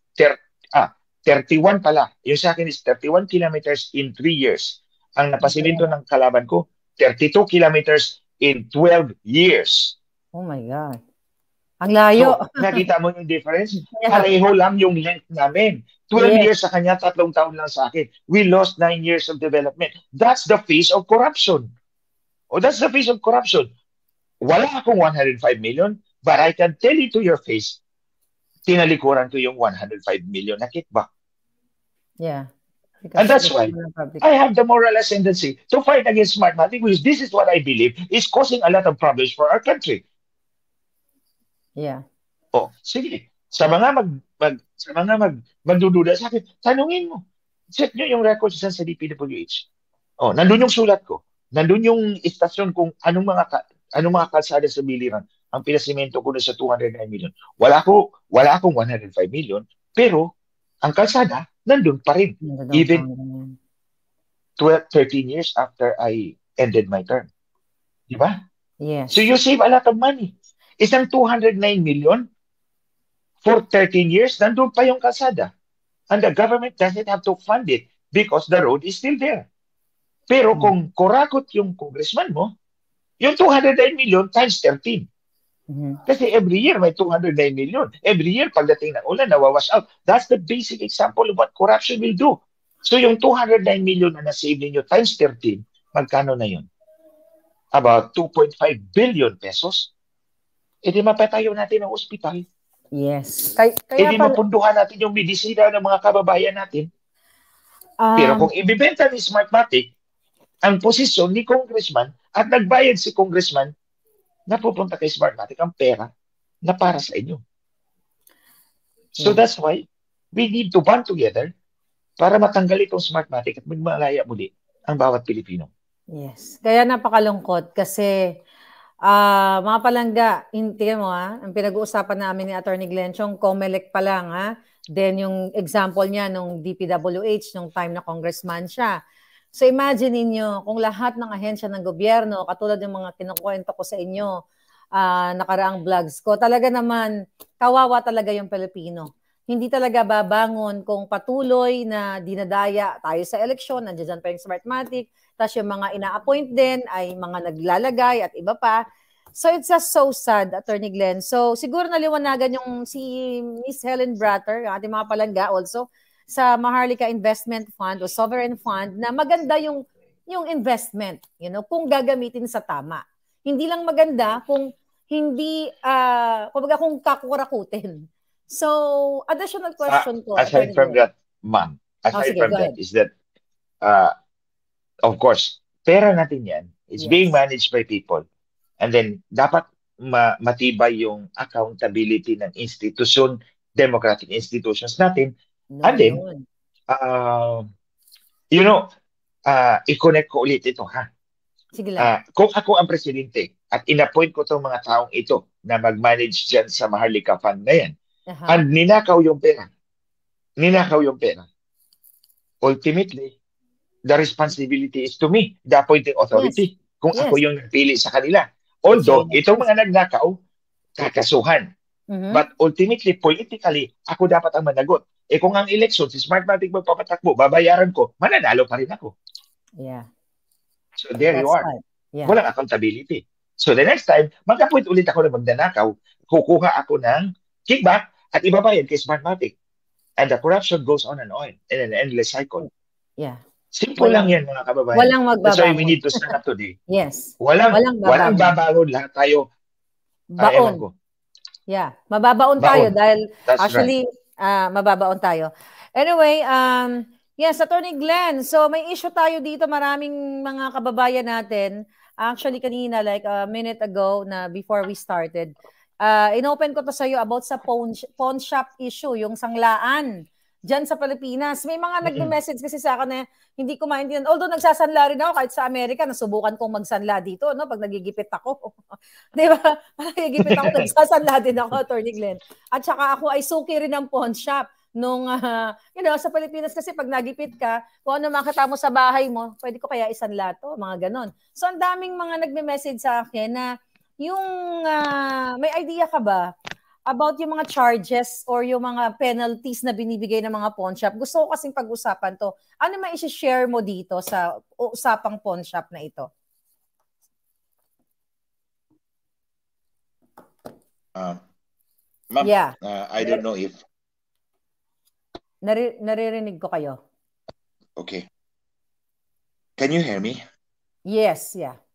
31 pala. Yung sa akin is 31 kilometers in 3 years. Ang napasimento ng kalaban ko, 32 kilometers in 12 years. Oh my God. Ang layo. So, nakita mo yung difference? Pareho lang yung length namin. 12 years sa kanya, 3 taon lang sa akin. We lost 9 years of development. That's the face of corruption. That's the face of corruption. Wala akong 105 million, but I can tell it to your face, tinalikuran ko yung 105 million na kickback. Yeah. And that's why I have the moral ascendancy to fight against Smartmatic, because this is what I believe is causing a lot of problems for our country. Yeah. Sige. Sa mga magdududa sa akin, tanungin mo. Check nyo yung records sa DPWH. Nandun yung sulat ko. Nandun yung istasyon kung anong mga kalsada sa biliran ang pinasimento ko na sa 209 million. Wala akong 105 million, pero ang kalsada, nandun pa rin. Even 13 years after I ended my term. Di ba? Yes. So you save a lot of money. Isang 209 million for 13 years, nandun pa yung kalsada. And the government doesn't have to fund it because the road is still there. Pero kung kurakot yung congressman mo, yung 209 million times 13. Kasi every year may 209 million. Every year, pagdating ng ulan, nawawash out. That's the basic example of what corruption will do. So yung 209 million na nasave ninyo times 13, magkano na yun? About 2.5 billion pesos. E di mapatayo natin ang ospital. Yes. E di mapunduhan natin yung medisina ng mga kababayan natin. Pero kung ibibenta ni Smartmatic ang posisyon ni congressman at nagbayad si congressman, napupunta kay Smartmatic ang pera na para sa inyo. So that's why we need to band together para matanggal itong Smartmatic at magmalaya muli ang bawat Pilipino. Yes. Kaya napakalungkot kasi mga palangga, tingnan mo ang pinag-uusapan namin ni Atty. Chong, COMELEC pa lang Then yung example niya nung DPWH nung time na congressman siya. So imagine niyo kung lahat ng ahensya ng gobyerno, katulad ng mga kinukwento ko sa inyo, nakaraang vlogs ko, talaga naman, kawawa talaga yung Pilipino. Hindi talaga babangon kung patuloy na dinadaya tayo sa eleksyon, nandiyan pa yung Smartmatic, tapos yung mga ina-appoint din ay mga naglalagay at iba pa. So it's just so sad, Atty. Glenn. So siguro naliwanagan yung si Miss Helen Bratter, yung ating mga palangga also, sa Maharlika Investment Fund o Sovereign Fund na maganda yung investment, kung gagamitin sa tama. Hindi lang maganda kung hindi, kung kakurakutin. So, additional question ko. Aside from that, ma'am, is that, of course, pera natin yan. It's being managed by people. And then, dapat matibay yung accountability ng institution, democratic institutions natin. And then, i-connect ko ulit ito, Sige lang. Kung ako ang presidente at in-appoint ko itong mga taong ito na mag-manage dyan sa Maharlika Fund na yan. And ninakaw yung pera. Ultimately, the responsibility is to me, the appointing authority. Yes. Kung ako yung nagpili sa kanila. Although, itong mga nagnakaw, kakasuhan. But ultimately, politically, ako dapat ang managot. Kung ang election, si Smartmatic magpapatakbo, babayaran ko, mananalo pa rin ako. Yeah. So there you are. Right. Yeah. Walang accountability. So the next time, mag-appoint ulit ako na magnanakaw, kukuha ako ng kickback at ibabayad kay Smartmatic. And the corruption goes on and on in an endless cycle. Yeah. Simple lang yan, mga kababayan. Walang magbabago. That's why we need to stand up today. Yes. Walang babago. Lahat tayo. Baon. Ko. Yeah. Mababaon tayo dahil that's actually, right. Mababaon tayo. Anyway, yes, Attorney Glenn. So may issue tayo dito. Maraming mga kababayan natin. Actually, kanina, like a minute ago na before we started, inopen ko to sa iyo about sa Pawnshop issue, yung sanglaan dyan sa Pilipinas. May mga nagme-message kasi sa akin na hindi ko maintindihan. Although nagsasanla rin ako kahit sa Amerika, nasubukan kong magsanla dito, no? Pag nagigipit ako. Di ba? Nagigipit ako, nagsasanla din ako, Attorney Glenn. At saka ako ay suki rin ng Pawnshop. Nung, sa Pilipinas kasi pag nagipit ka, kung ano makita mo sa bahay mo, pwede ko kaya isanla to, mga ganon. So, ang daming mga nagme-message sa akin na yung, may idea ka ba about yung mga charges or yung mga penalties na binibigay ng mga pawnshop? Gusto ko kasing pag-usapan to. Ano may isi-share mo dito sa usapang pawnshop na ito? Ma'am, yeah. I don't know if... naririnig ko kayo. Okay. Can you hear me? Yes, yeah.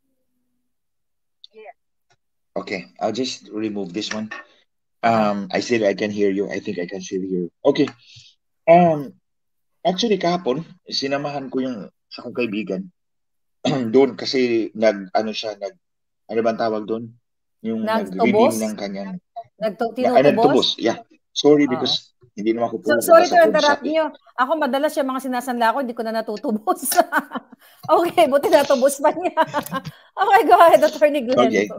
Okay, I'll just remove this one. I said I can hear you. I think I can still hear you. Okay. Actually, kahapon, sinamahan ko yung sa kong kaibigan. Doon kasi ano bang tawag doon? Yung nag-redeem ng kanyang... Tinutubos? Yeah. Sorry because hindi naman ako pumupunta sorry to interrupt nyo. Ako madalas yung mga sinasanla ko, hindi ko na natutubos. Okay, buti natubos pa niya. Okay, go ahead, Attorney Glenn. Okay.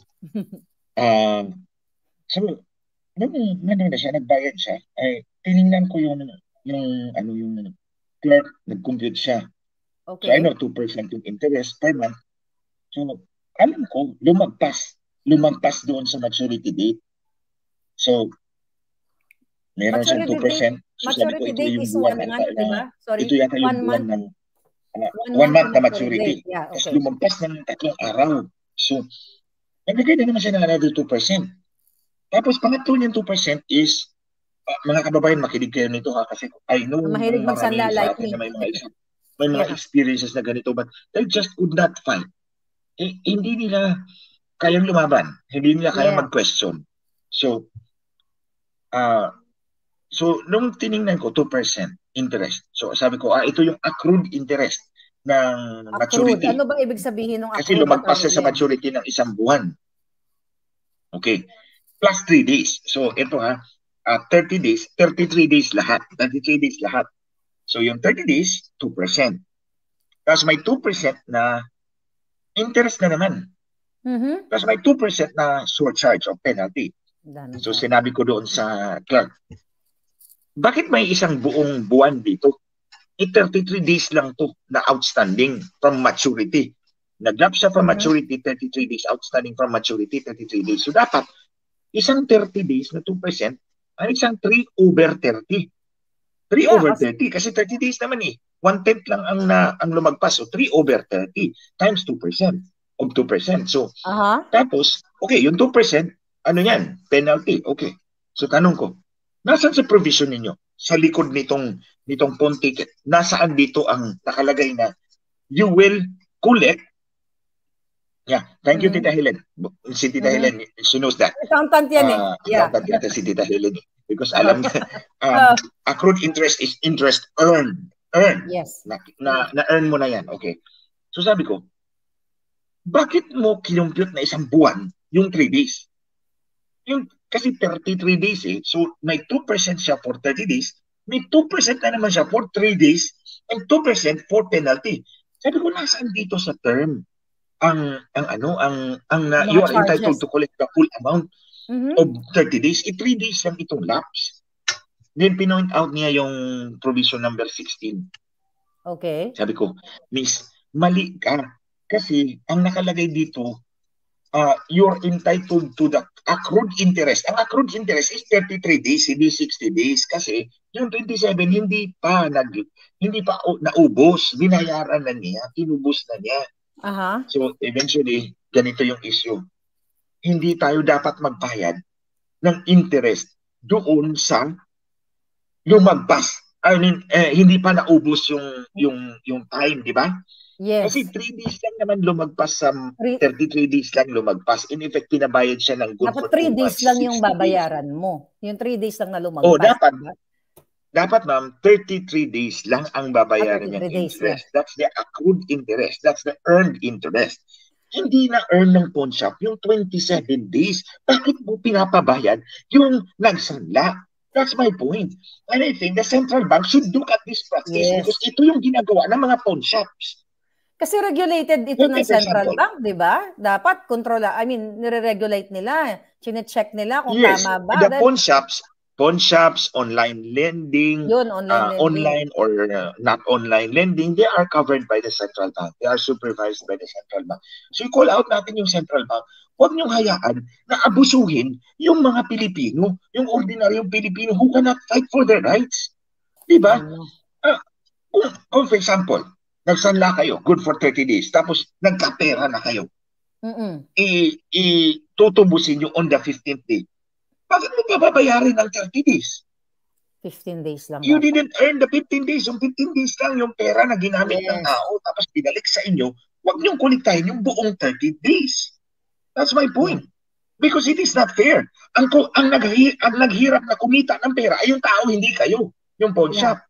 So, nung siya, nagbayad siya, ay tiningnan ko yung clerk, nag-compute siya. Okay. So, I know 2% yung interest per month. So, alam ko, lumagpas doon sa maturity date. So, meron siyang 2%. So, maturity date is 1 month, diba? Sorry, ito yata yung 1 month. 1 month na maturity. Yeah, okay. Tapos lumagpas ng 3 araw. So, naglagay na naman siya ng another 2%. Tapos, pangatlo niyang 2% is, mga kababayan, makinig kayo nito ha, kasi I know mahilig magsanla like me. May mga experiences na ganito, but they just could not fight. Hindi nila kayang lumaban. Hindi nila kayang mag-question. So, nung tiningnan ko, 2% interest. So, sabi ko, ito yung accrued interest ng maturity. Ano bang ibig sabihin ng accrued? Kasi lumagpas sa maturity ng 1 buwan. Okay. Plus 3 days. So, ito 30 days, 33 days lahat. 33 days lahat. So, yung 30 days, 2%. Tapos may 2% na interest na naman. Tapos may 2% na surcharge o penalty. So, sinabi ko doon sa clerk, bakit may isang buong buwan dito? 33 days lang to na outstanding from maturity. Nag-drop siya from maturity, 33 days. Outstanding from maturity, 33 days. So, dapat, isang 30 days na 2%, ay isang 3 over 30. 3 over 30. Kasi 30 days naman 1/10 lang ang lumagpas. So, 3 over 30 times 2% of 2%. So, tapos, okay, yung 2%, ano yan? Penalty. Okay. So, tanong ko, nasaan sa provision ninyo? Sa likod nitong pawn ticket, nasaan dito ang nakalagay na you will collect. Yeah, thank you, Tita Helen. Si Tita Helen, she knows that. Accountant yan Accountant yata si Tita Helen. Because alam niya, accrued interest is interest earned. Yes. Na-earn mo na yan. Okay. So sabi ko, bakit mo kinumpute na 1 buwan yung 3 days? Kasi 33 days So may 2% siya for 30 days. May 2% na naman siya for 3 days and 2% for penalty. Sabi ko, nasaan dito sa term you mga are entitled charges. to collect the full amount of 30 days. 3 days lang itong lapse. Then pinoint out niya yung provision number 16. Okay. Sabi ko, Miss, mali ka. Kasi ang nakalagay dito, you're entitled to the accrued interest. Ang accrued interest is 33 days, hindi 60 days. Kasi yung 27, hindi pa naubos. Binayaran na niya, inubos na niya. So eventually, ganito yung issue. Hindi tayo dapat magbayad ng interest doon sa lumagpas. I mean, hindi pa naubos yung time, di ba? Yes. Kasi 3 days lang naman lumagpas sa 33 days lang lumagpas. In effect, pinabayad siya ng good dapat for 2 months. Dapat 3 days lang yung babayaran mo. Yung 3 days lang na lumagpas. Dapat ma'am, 33 days lang ang babayaran niyang interest. That's the accrued interest. That's the earned interest. Hindi na earn ng Pawnshop yung 27 days. Bakit mo pinapabayad yung nagsanla? That's my point. And I think the central bank should look at this practice because ito yung ginagawa ng mga Pawnshops. Kasi regulated ito ng central bank, di ba? Dapat nire-regulate nila. Chine-check nila kung tama ba. The Pawnshops, online lending, online or not online lending, they are covered by the central bank. They are supervised by the central bank. So i-call out natin yung central bank. Huwag niyong hayaan na abusuhin yung mga Pilipino, yung ordinaryong Pilipino who cannot fight for their rights. Diba? Kung for example, nagsanla kayo, good for 30 days, tapos nagkapera na kayo. Tutubusin nyo on the 15th day. Bakit mo babayarin ng 30 days? 15 days lang. You didn't earn the 15 days. Yung 15 days lang yung pera na ginamit ng tao, tapos binalik sa inyo, huwag niyong kuliktahin yung buong 30 days. That's my point. Because it is not fair. Ang naghirap na kumita ng pera ay yung tao, hindi kayo. Yung pawnshop.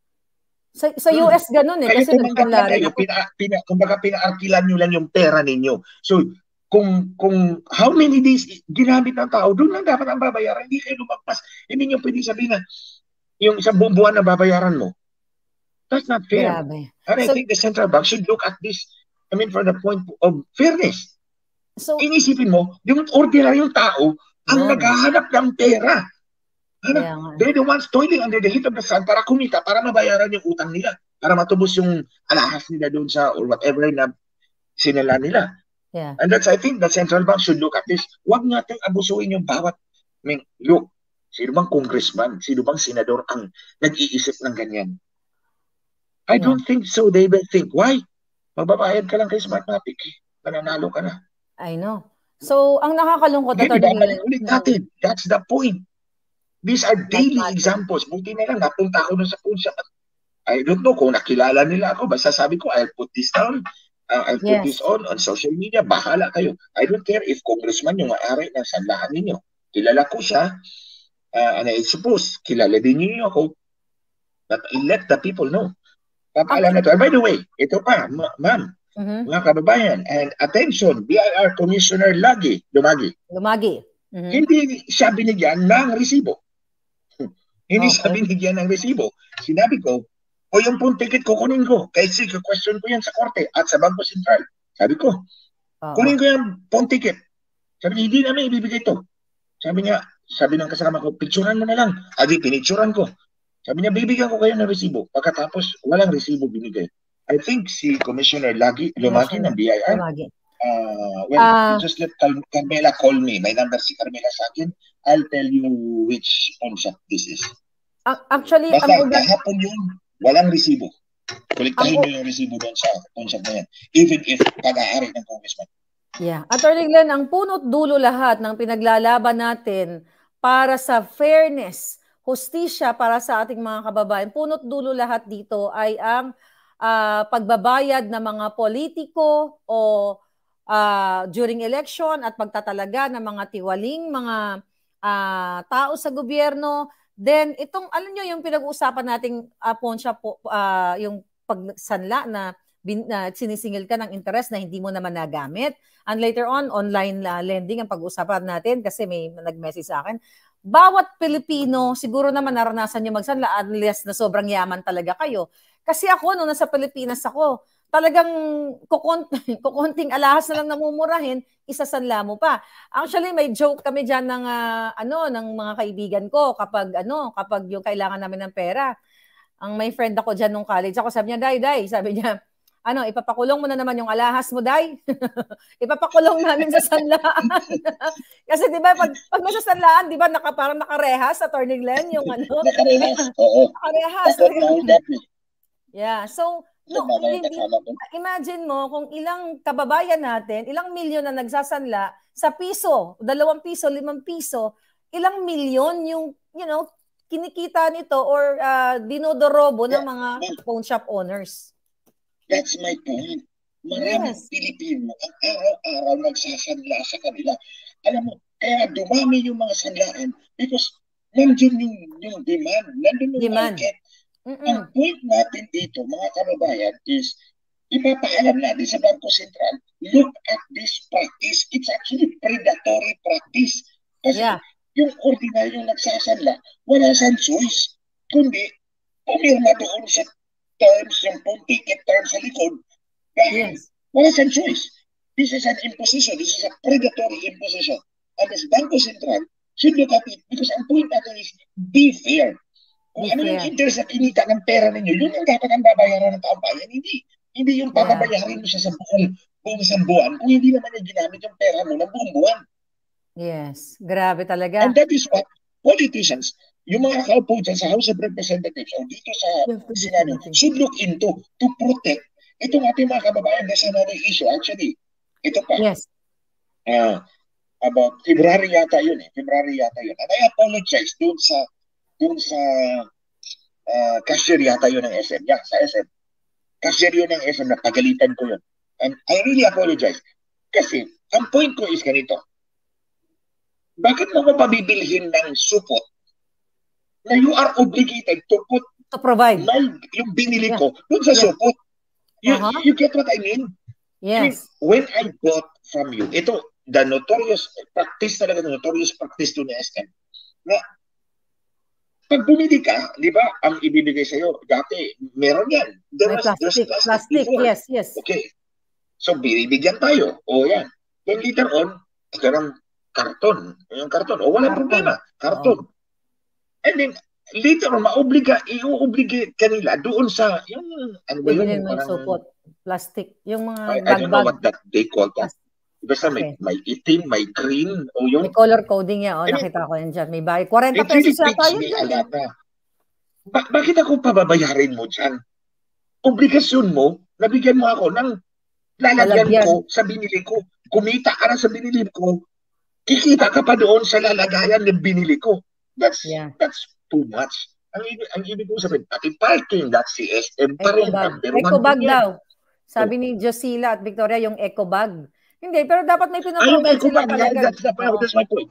Sa US ganun eh. Kasi tumanggap kayo, kumbaga pinaarkilan nyo lang yung pera ninyo. So, kung how many days ginamit ng tao, doon lang dapat ang babayaran. Hindi kayo lumagpas. Hindi nyo pwede sabihin na yung isang buong buwan na babayaran mo. That's not fair. And I think the central bank should look at this, for the point of fairness. So, inisipin mo, yung ordinaryong tao ang naghahanap ng pera. They're the ones toiling under the heat of the sun para kumita, para mabayaran yung utang nila, para matubos yung alahas nila doon sa or whatever na sinala nila. And that's, I think, the central bank should look at this. Huwag natin abusuin yung bawat, look, sino bang congressman, sino bang senador ang nag-iisip ng ganyan? I don't think so. They will think, why? Magbabayad ka lang kay Smartmatic. Mananalo ka na. I know. So, ang nakakalungkot, natin. That's the point. These are daily examples. Buti na lang, napunta ako sa Pawnshop. I don't know kung nakilala nila ako. Basta sabi ko, I'll put this down. I'll put this on social media. Bahala kayo. I don't care if congressman yung maaari ng sanlahan ninyo. Kilala ko siya. And I suppose, kilala din niyo ako. But I let the people know. Papaalam na to. By the way, ito pa, ma'am, mga kababayan, and attention, BIR Commissioner Lumagi. Hindi siya binigyan ng resibo. Hindi siya binigyan ng resibo. Sinabi ko, yung pong ticket kukunin ko. Kasi question ko yan sa korte at sa Bangko Sentral. Sabi ko, kunin ko yung pong ticket. Sabi niya, hindi namin ibibigay ito. Sabi ng kasama ko, picturean mo na lang. Adi, pinicturean ko. Sabi niya, bibigyan ko kayo ng resibo. Pagkatapos, walang resibo binigay. I think si Commissioner Lumagi ng BIR. Just let Carmela call me. May number si Carmela sa akin. I'll tell you which pawnshop this is. Actually, basta kahapon yun, walang resibo. Kolektahin mo yung resibo doon sa pawnshop na yan. Even if pag-aari ng congressman. Attorney Glenn, ang punot dulo lahat ng pinaglalaban natin para sa fairness, hustisya para sa ating mga kababayan, punot dulo lahat dito ay ang pagbabayad ng mga politiko o during election at pagtatalaga ng mga tiwaling mga tao sa gobyerno. Then itong alam nyo yung pinag-uusapan nating pawnshop yung pagsanla na sinisingil ka ng interest na hindi mo naman nagamit. And later on, online lending ang pag-uusapan natin kasi may nag-message sa akin. Bawat Pilipino, siguro naman naranasan nyo magsanla unless na sobrang yaman talaga kayo. Kasi ako, nung nasa Pilipinas ako, talagang kukunting alahas na lang namumurahin, isasanla mo pa. Actually, may joke kami diyan ng ng mga kaibigan ko kapag yung kailangan namin ng pera. Ang may friend ako diyan nung college, ako sabi niya, "Day, sabi niya, ipapakulong mo na naman yung alahas mo, Day." Ipapakulong namin sa sanlaan. Kasi 'di ba pag nasa sanlaan, 'di ba parang nakarehas sa Atty. Glenn yung Nakarehas, oo. nakarehas. Yeah. So, imagine mo kung ilang kababayan natin, ilang milyon na nagsasanla sa piso, 2 piso, 5 piso, ilang milyon yung, kinikita nito or dinodorobo ng mga pawn shop owners. That's my point. Maraming Pilipino ang araw-araw nagsasanla sa kanila. Alam mo, kaya dumami yung mga sanlaan because nandun yung demand, nandun yung market. Ang point natin dito, mga kababayan, is ipapaalam natin sa Bangko Sentral, look at this practice. It's actually predatory practice. Kasi yung ordinaryong nagsasanla, wala siyang choice. Kundi, pumirma doon sa terms, yung ticket terms sa likod, dahil wala siyang choice. This is an imposition. This is a predatory imposition. And this Bangko Sentral should look at it because ang point natin is be fair. Kung ano yung interest na kinita ng pera ninyo, yun yung dapat ang babayaran ng taong bayan. Hindi yung papabayarin mo siya sa buong isang buwan kung hindi naman yung ginamit yung pera mo ng buong buwan. Yes, grabe talaga. And that is what politicians, yung mga nakaupo dyan sa House of Representatives o dito sa Senado, should look into to protect itong ating mga kababayan. There's another issue actually. Ito pa. Yes. About February yata yun. February yata yun. And I apologize doon sa cashier yata yun ng SM. Yeah, sa SM. Cashier yun ng SM, napagalitan ko yun. And I really apologize. Kasi, ang point ko is ganito. Bakit mo ko pabibilhin ng supot na you are obligated to provide yung binili ko dun sa supot? You get what I mean? Yes. When I bought from you, ito, the notorious practice talaga, the notorious practice doon ng SM, na pag bumili ka, di ba, ang ibibigay sa'yo, dati, meron yan. There's plastic, yes. Okay. So, binibigyan tayo. O yan. Then later on, ito ng karton. Yung karton. O, walang problema. Karton. And then, later on, i-obligate kanila doon sa, yung, ano ba yun? Yung supot. Plastic. Yung mga I don't know what that they call that. Basta may itim, may green, o yun. May color coding yan. Nakita ko yan dyan. May bayad. 40 pesos na tayo dyan. Bakit ako pababayarin mo dyan? Obligasyon mo, nabigyan mo ako ng lalagyan ko sa binili ko. Kumita ka na sa binili ko. Kikita ka pa doon sa lalagayan ng binili ko. That's too much. Ang ibig ko sabihin, pati parking, that's si SM pa rin. Eco bag daw. Sabi ni Josila at Victoria, yung eco bag. Hindi, pero dapat may pinaprovide sila talaga. That's my point.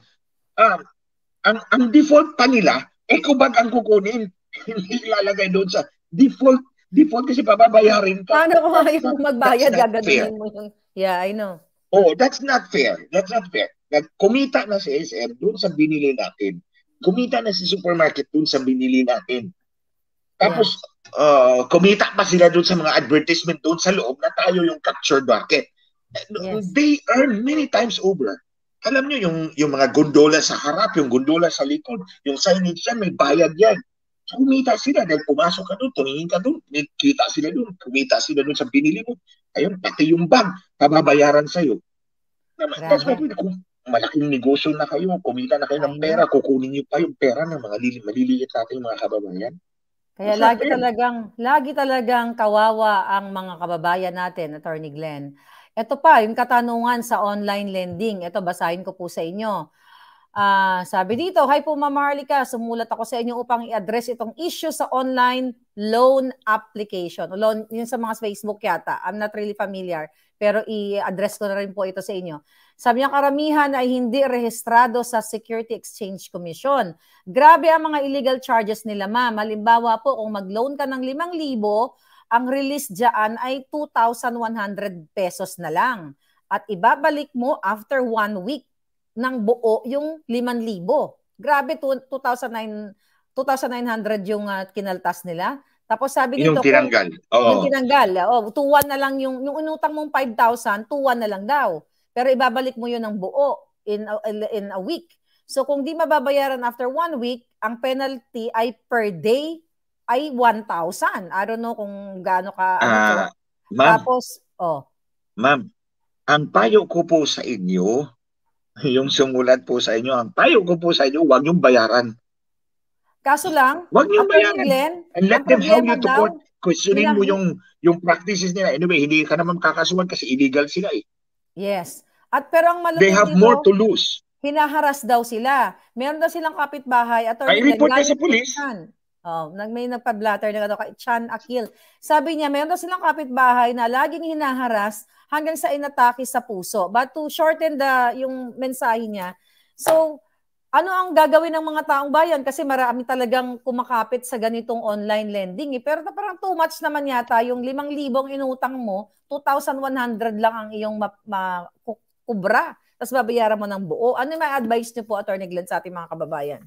Ang default pa nila, eco bag ang kukunin. Hindi ilalagay doon sa default kasi pababayarin ka. Paano kung ayaw magbayad, gaganunin mo yung... Yeah, I know. Oh, that's not fair. Kumita na si SM doon sa binili natin. Kumita na si supermarket doon sa binili natin. Tapos, kumita pa sila doon sa mga advertisement doon sa loob na tayo yung captured market. They earn many times over. Alam nyo, yung mga gondola sa harap, yung gondola sa likod, yung signage yan, may bayad yan. So, kumita sila dahil pumasok ka doon, tumingin ka doon, kita sila doon, kumita sila doon sa binili mo. Ayun, pati yung bag, pababayaran sa'yo. That's my point. Kung malaking negosyo na kayo, kumita na kayo ng pera, kukunin nyo pa yung pera ng mga maliliit natin mga kababayan. Kaya lagi talagang kawawa ang mga kababayan natin, Atty. Glenn. Ito pa, yung katanungan sa online lending. Ito, basahin ko po sa inyo. Sabi dito, hi po Ma'am Maharlika, sumulat ako sa inyo upang i-address itong issue sa online loan application. Loan, yun sa mga Facebook yata. I'm not really familiar. Pero i-address ko na rin po ito sa inyo. Sabi niya, karamihan ay hindi rehistrado sa Security Exchange Commission. Grabe ang mga illegal charges nila, ma'am. Halimbawa po, kung mag-loan ka ng 5,000, ang release dyan ay 2,100 pesos na lang. At ibabalik mo after 1 week ng buo yung 5,000. Grabe, 2,900 yung kinaltas nila. Tapos sabi Yung dito, kung tinanggal. yung Oo. tinanggal, 2-1 na lang yung inutang mong 5,000, 2-1 na lang daw. Pero ibabalik mo yun ng buo in a week. So kung di mababayaran after 1 week, ang penalty ay per day ay 1,000. I don't know kung gaano ka ano to. Ma'am, Tapos, ma'am, ang payo ko po sa inyo, yung sumulat po sa inyo, ang payo ko po sa inyo, huwag yung bayaran. kaso lang, Huwag niyong Attorney bayaran. Glenn, And let ang them how problema you to daw, court. Questionin mo yung practices nila. Anyway, hindi ka naman kakasuhan kasi illegal sila eh. yes. At pero ang They malupit have more dito, to lose. hinaharas daw sila. Meron daw silang kapitbahay, Ay, Attorney Glenn, report na galing sa kay police. Chan. May nagpa-blatter na kay Chan Akil. Sabi niya, meron daw silang kapitbahay na laging hinaharas hanggang sa inatake sa puso. But to shorten yung mensahe niya, so ano ang gagawin ng mga taong bayan? Kasi marami talagang kumakapit sa ganitong online lending. Pero parang too much naman yata yung 5,000 inutang mo, 2,100 lang ang iyong kubra. Tapos babayaran mo ng buo. Ano yung may advice niyo po, Atty. Glenn, sa ating mga kababayan?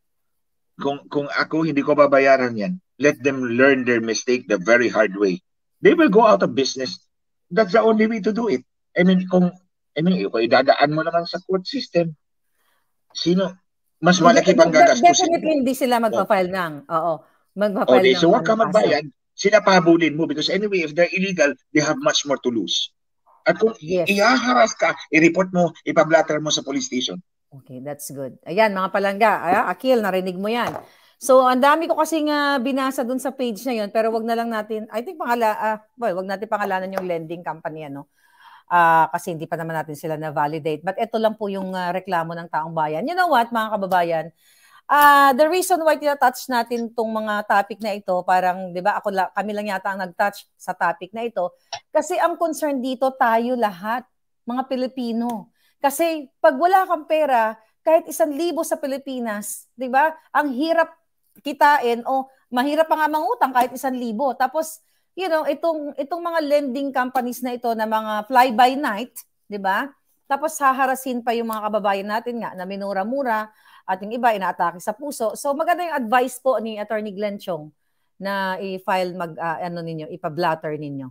Kung ako hindi ko babayaran yan, let them learn their mistake the very hard way. They will go out of business. That's the only way to do it. Kung idadaan mo naman sa court system, sino mas malaki pang gagastusin mo? Definitely hindi sila magpa-file ng, magpa-file ng So wag ka kaso. magbayad, sila pahabulin mo because anyway, if they're illegal, they have much more to lose. At kung ihaharas ka, i-report mo, ipablatter mo sa police station. Okay, that's good. Ayan, mga palangga. Akil, narinig mo yan. So, ang dami ko kasing binasa dun sa page na yun, pero wag na lang natin, I think wag natin pangalanan yung lending company, kasi hindi pa naman natin sila na-validate. But ito lang po yung reklamo ng taong bayan. You know what, mga kababayan? The reason why tina-touch natin tong mga topic na ito, parang, di ba, kami lang yata ang nag-touch sa topic na ito, kasi ang concern dito tayo lahat, mga Pilipino. Kasi pag wala kang pera, kahit 1,000 sa Pilipinas, di ba? Ang hirap kitain o mahirap pa nga mangutang kahit 1,000. Tapos, itong mga lending companies na ito na mga fly-by-night, di ba? Tapos haharasin pa yung mga kababayan natin nga na minura-mura at yung iba inaatake sa puso. So maganda yung advice po ni Atty. Glenn Chong na i-file ipa-blatter ninyo.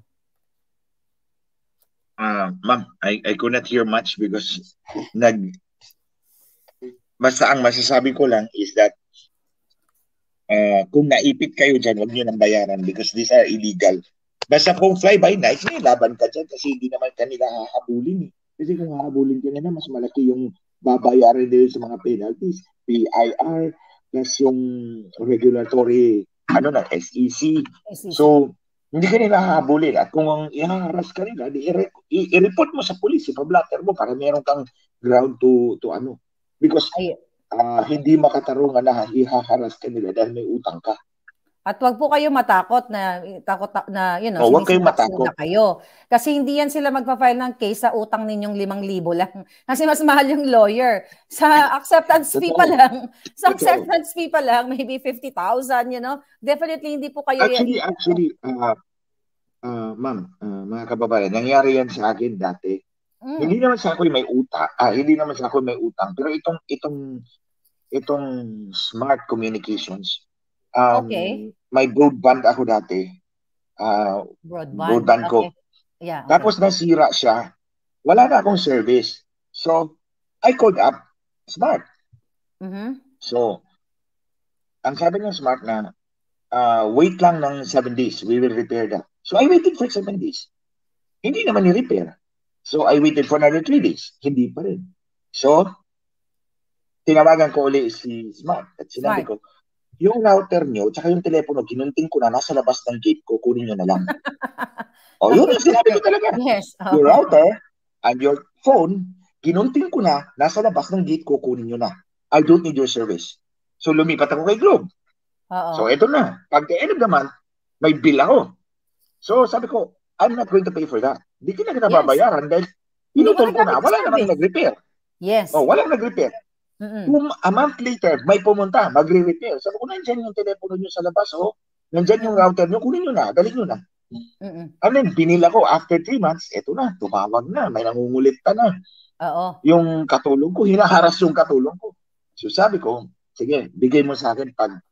Ma'am, I could not hear much because basta ang masasabi ko lang is that kung naipit kayo dyan, huwag nyo nang bayaran because these are illegal. Basta kung fly-by-night, may laban ka dyan kasi hindi naman kanila hahabulin. Kasi kung hahabulin ka na, mas malaki yung babayaran din sa mga penalties. PIR, plus yung regulatory, SEC. So, hindi ka nila hahabulin. At kung ihaharas ka nila, i-report mo sa police, i-blatter mo para meron kang ground to because hindi makatarungan na ihaharas ka nila dahil may utang ka. At wag po kayo matakot na wag kayong matakot. Kayo. Kasi hindi yan sila magpa-file ng case sa utang ninyong 5,000 lang. Kasi mas mahal yung lawyer. Sa acceptance fee pa lang, maybe 50,000, Definitely hindi po kayo Actually, ma'am, mga kababayan, nangyari yan sa akin dati. Hindi naman sa akin may utang, pero itong smart communications, may broadband ako dati. Broadband ko. Okay. Yeah, Tapos nasira siya. Wala na akong service. So, I called up Smart. So, ang sabi ng Smart na, wait lang ng 7 days. We will repair that. So, I waited for 7 days. Hindi naman ni-repair. So, I waited for another 3 days. Hindi pa rin. So, tinawagan ko ulit si Smart. At sinabi ko, yung router nyo, tsaka yung telepono, ginunting ko na, nasa labas ng gate ko, kunin nyo na lang. Yun yung sinabi ko talaga. Yes. Your router and your phone, ginunting ko na, nasa labas ng gate ko, kunin nyo na. I don't need your service. So, lumipat ako kay Globe. So, eto na. Pag the end of the month, may bill ako. So, sabi ko, I'm not going to pay for that. Hindi ko na kinababayaran dahil pinutol ko na. Wala namang nag-repair. Yes. Walang nag-repair. A month later, may pumunta, magre-repair. Sabi ko, nandyan yung telepono nyo sa labas, nandyan yung router nyo, kunin nyo na, dalhin nyo na. And then, binila ko, after 3 months, eto na, tumawag na, may nangungulit pa na. Yung katulong ko, hinaharas yung katulong ko. So sabi ko, sige, bigay mo sa akin pag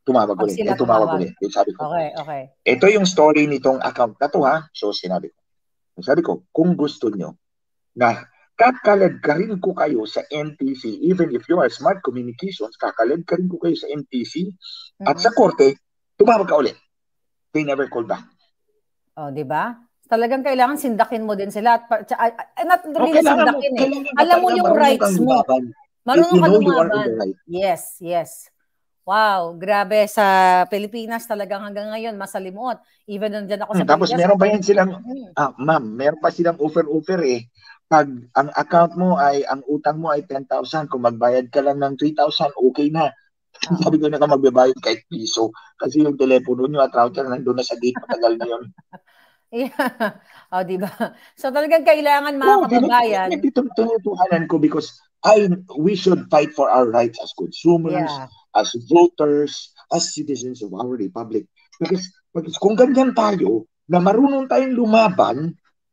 tumawag Pag ulit. sila Tumawag tumawag. ulit. Sabi ko, Okay. ito yung story nitong account na to ha. So sabi ko, kung gusto nyo na kakaladkarin ko kayo sa NTC, even if you are smart communications, kakaladkarin ko kayo sa NTC at sa korte, tumawag ka ulit. They never called back. Oh, di ba? Talagang kailangan sindakin mo din sila. Not really sindakin eh. Alam mo yung rights mo. Marunong ka lumaban. Yes. Wow, grabe. Sa Pilipinas talagang hanggang ngayon, masalimuot. Even nandyan ako sa Tapos Pilipinas. meron pa yan silang, ma'am, meron pa silang offer eh. Pag ang account mo ang utang mo ay 10,000, kung magbayad ka lang ng 3,000, okay na. Sabi ko na ka magbabayad kahit piso. Kasi yung telepono nyo at router nandun na sa gate, matagal na yun. Yeah. Oh, di ba? So talagang kailangan mga kababayan. Pinagtituhanan ko because we should fight for our rights as consumers, as voters, as citizens of our republic. Because kung ganyan tayo, na marunong tayong lumaban,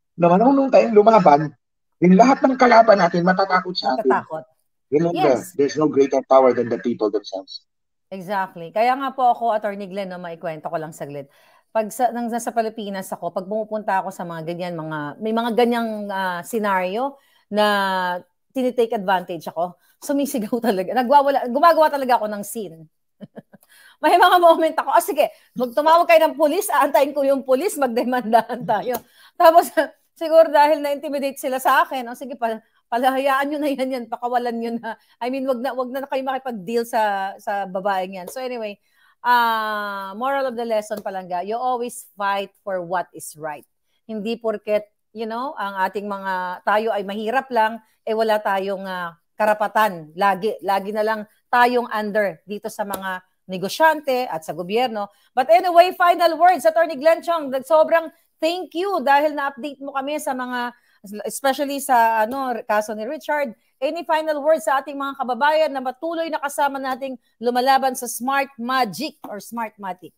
din lahat ng kalaban natin matatakot sa atin. Remember, there's no greater power than the people themselves. Exactly. Kaya nga po ako, Atty. Glenn, maikwento ko lang saglit. Pag nasa Pilipinas ako, pag pumupunta ako sa mga ganyan, may mga ganyang scenario na tinitake advantage ako, sumisigaw talaga. Gumagawa talaga ako ng scene. May mga moment ako, sige, tumawag kayo ng pulis, aantayin ko yung pulis, magdemandahan tayo. Tapos, siguro dahil na-intimidate sila sa akin, sige, palahayaan nyo na yan, pakawalan nyo na. I mean, wag na kayo makipag-deal sa babaeng yan. So anyway, moral of the lesson palangga, you always fight for what is right. Hindi porket, ang ating tayo ay mahirap lang, wala tayong karapatan. Lagi na lang tayong under dito sa mga negosyante at sa gobyerno. But anyway, final words, Atty. Glenn Chong, sobrang thank you dahil na-update mo kami sa mga, especially sa kaso ni Richard. Any final words sa ating mga kababayan na patuloy na kasama nating lumalaban sa Smartmatic or Smartmatic?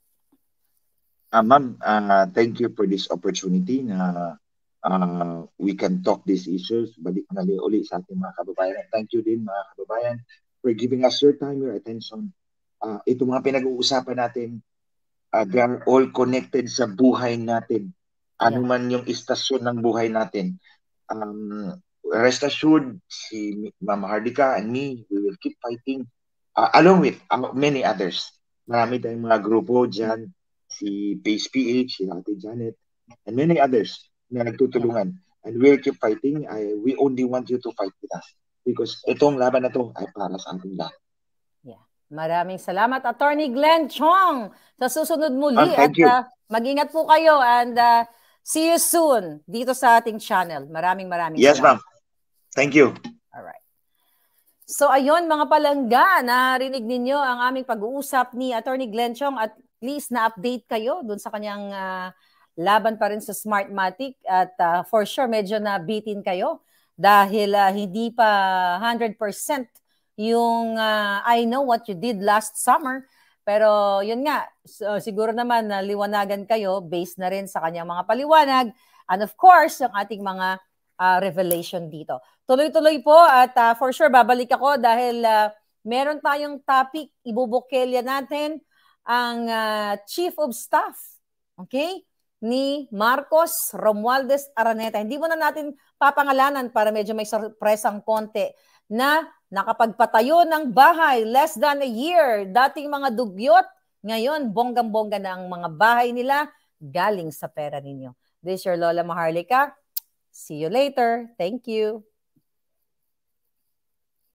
Ma'am, thank you for this opportunity na we can talk these issues. Balik na uli sa ating mga kababayan. Thank you din mga kababayan for giving us your time, your attention. Ito mga pinag-uusapan natin, they are all connected sa buhay natin. Ano man yung istasyon ng buhay natin. Rest assured, si Ma'am Maharlika and me, we will keep fighting along with many others. Marami tayong mga grupo dyan, si Pace PH, si Atty. Janet, and many others na nagtutulungan. And we'll keep fighting. We only want you to fight with us. Because itong laban na to ay para sa ating lahat. Maraming salamat, Atty. Glenn Chong. Sa susunod muli thank you. Mag-ingat po kayo and see you soon dito sa ating channel. Maraming salamat. Yes, ma'am. Thank you. Alright. So ayun mga palangga, narinig ninyo ang aming pag-uusap ni Atty. Glenn Chong at least na-update kayo dun sa kanyang laban pa rin sa Smartmatic at for sure medyo nabitin kayo dahil hindi pa 100% yung I know what you did last summer. Pero yun nga, siguro naman liwanagan kayo based na rin sa kanyang mga paliwanag and of course, yung ating mga revelation dito. Tuloy-tuloy po at for sure babalik ako dahil meron tayong topic, ibubukelya natin ang Chief of Staff, okay, ni Marcos Romualdez Araneta. Hindi mo na natin papangalanan para medyo may sorpresang konti na nakapagpatayo ng bahay less than a year. Dating mga dugyot, ngayon bonggang-bongga na ang mga bahay nila galing sa pera ninyo. This is your Lola Maharlika. See you later. Thank you.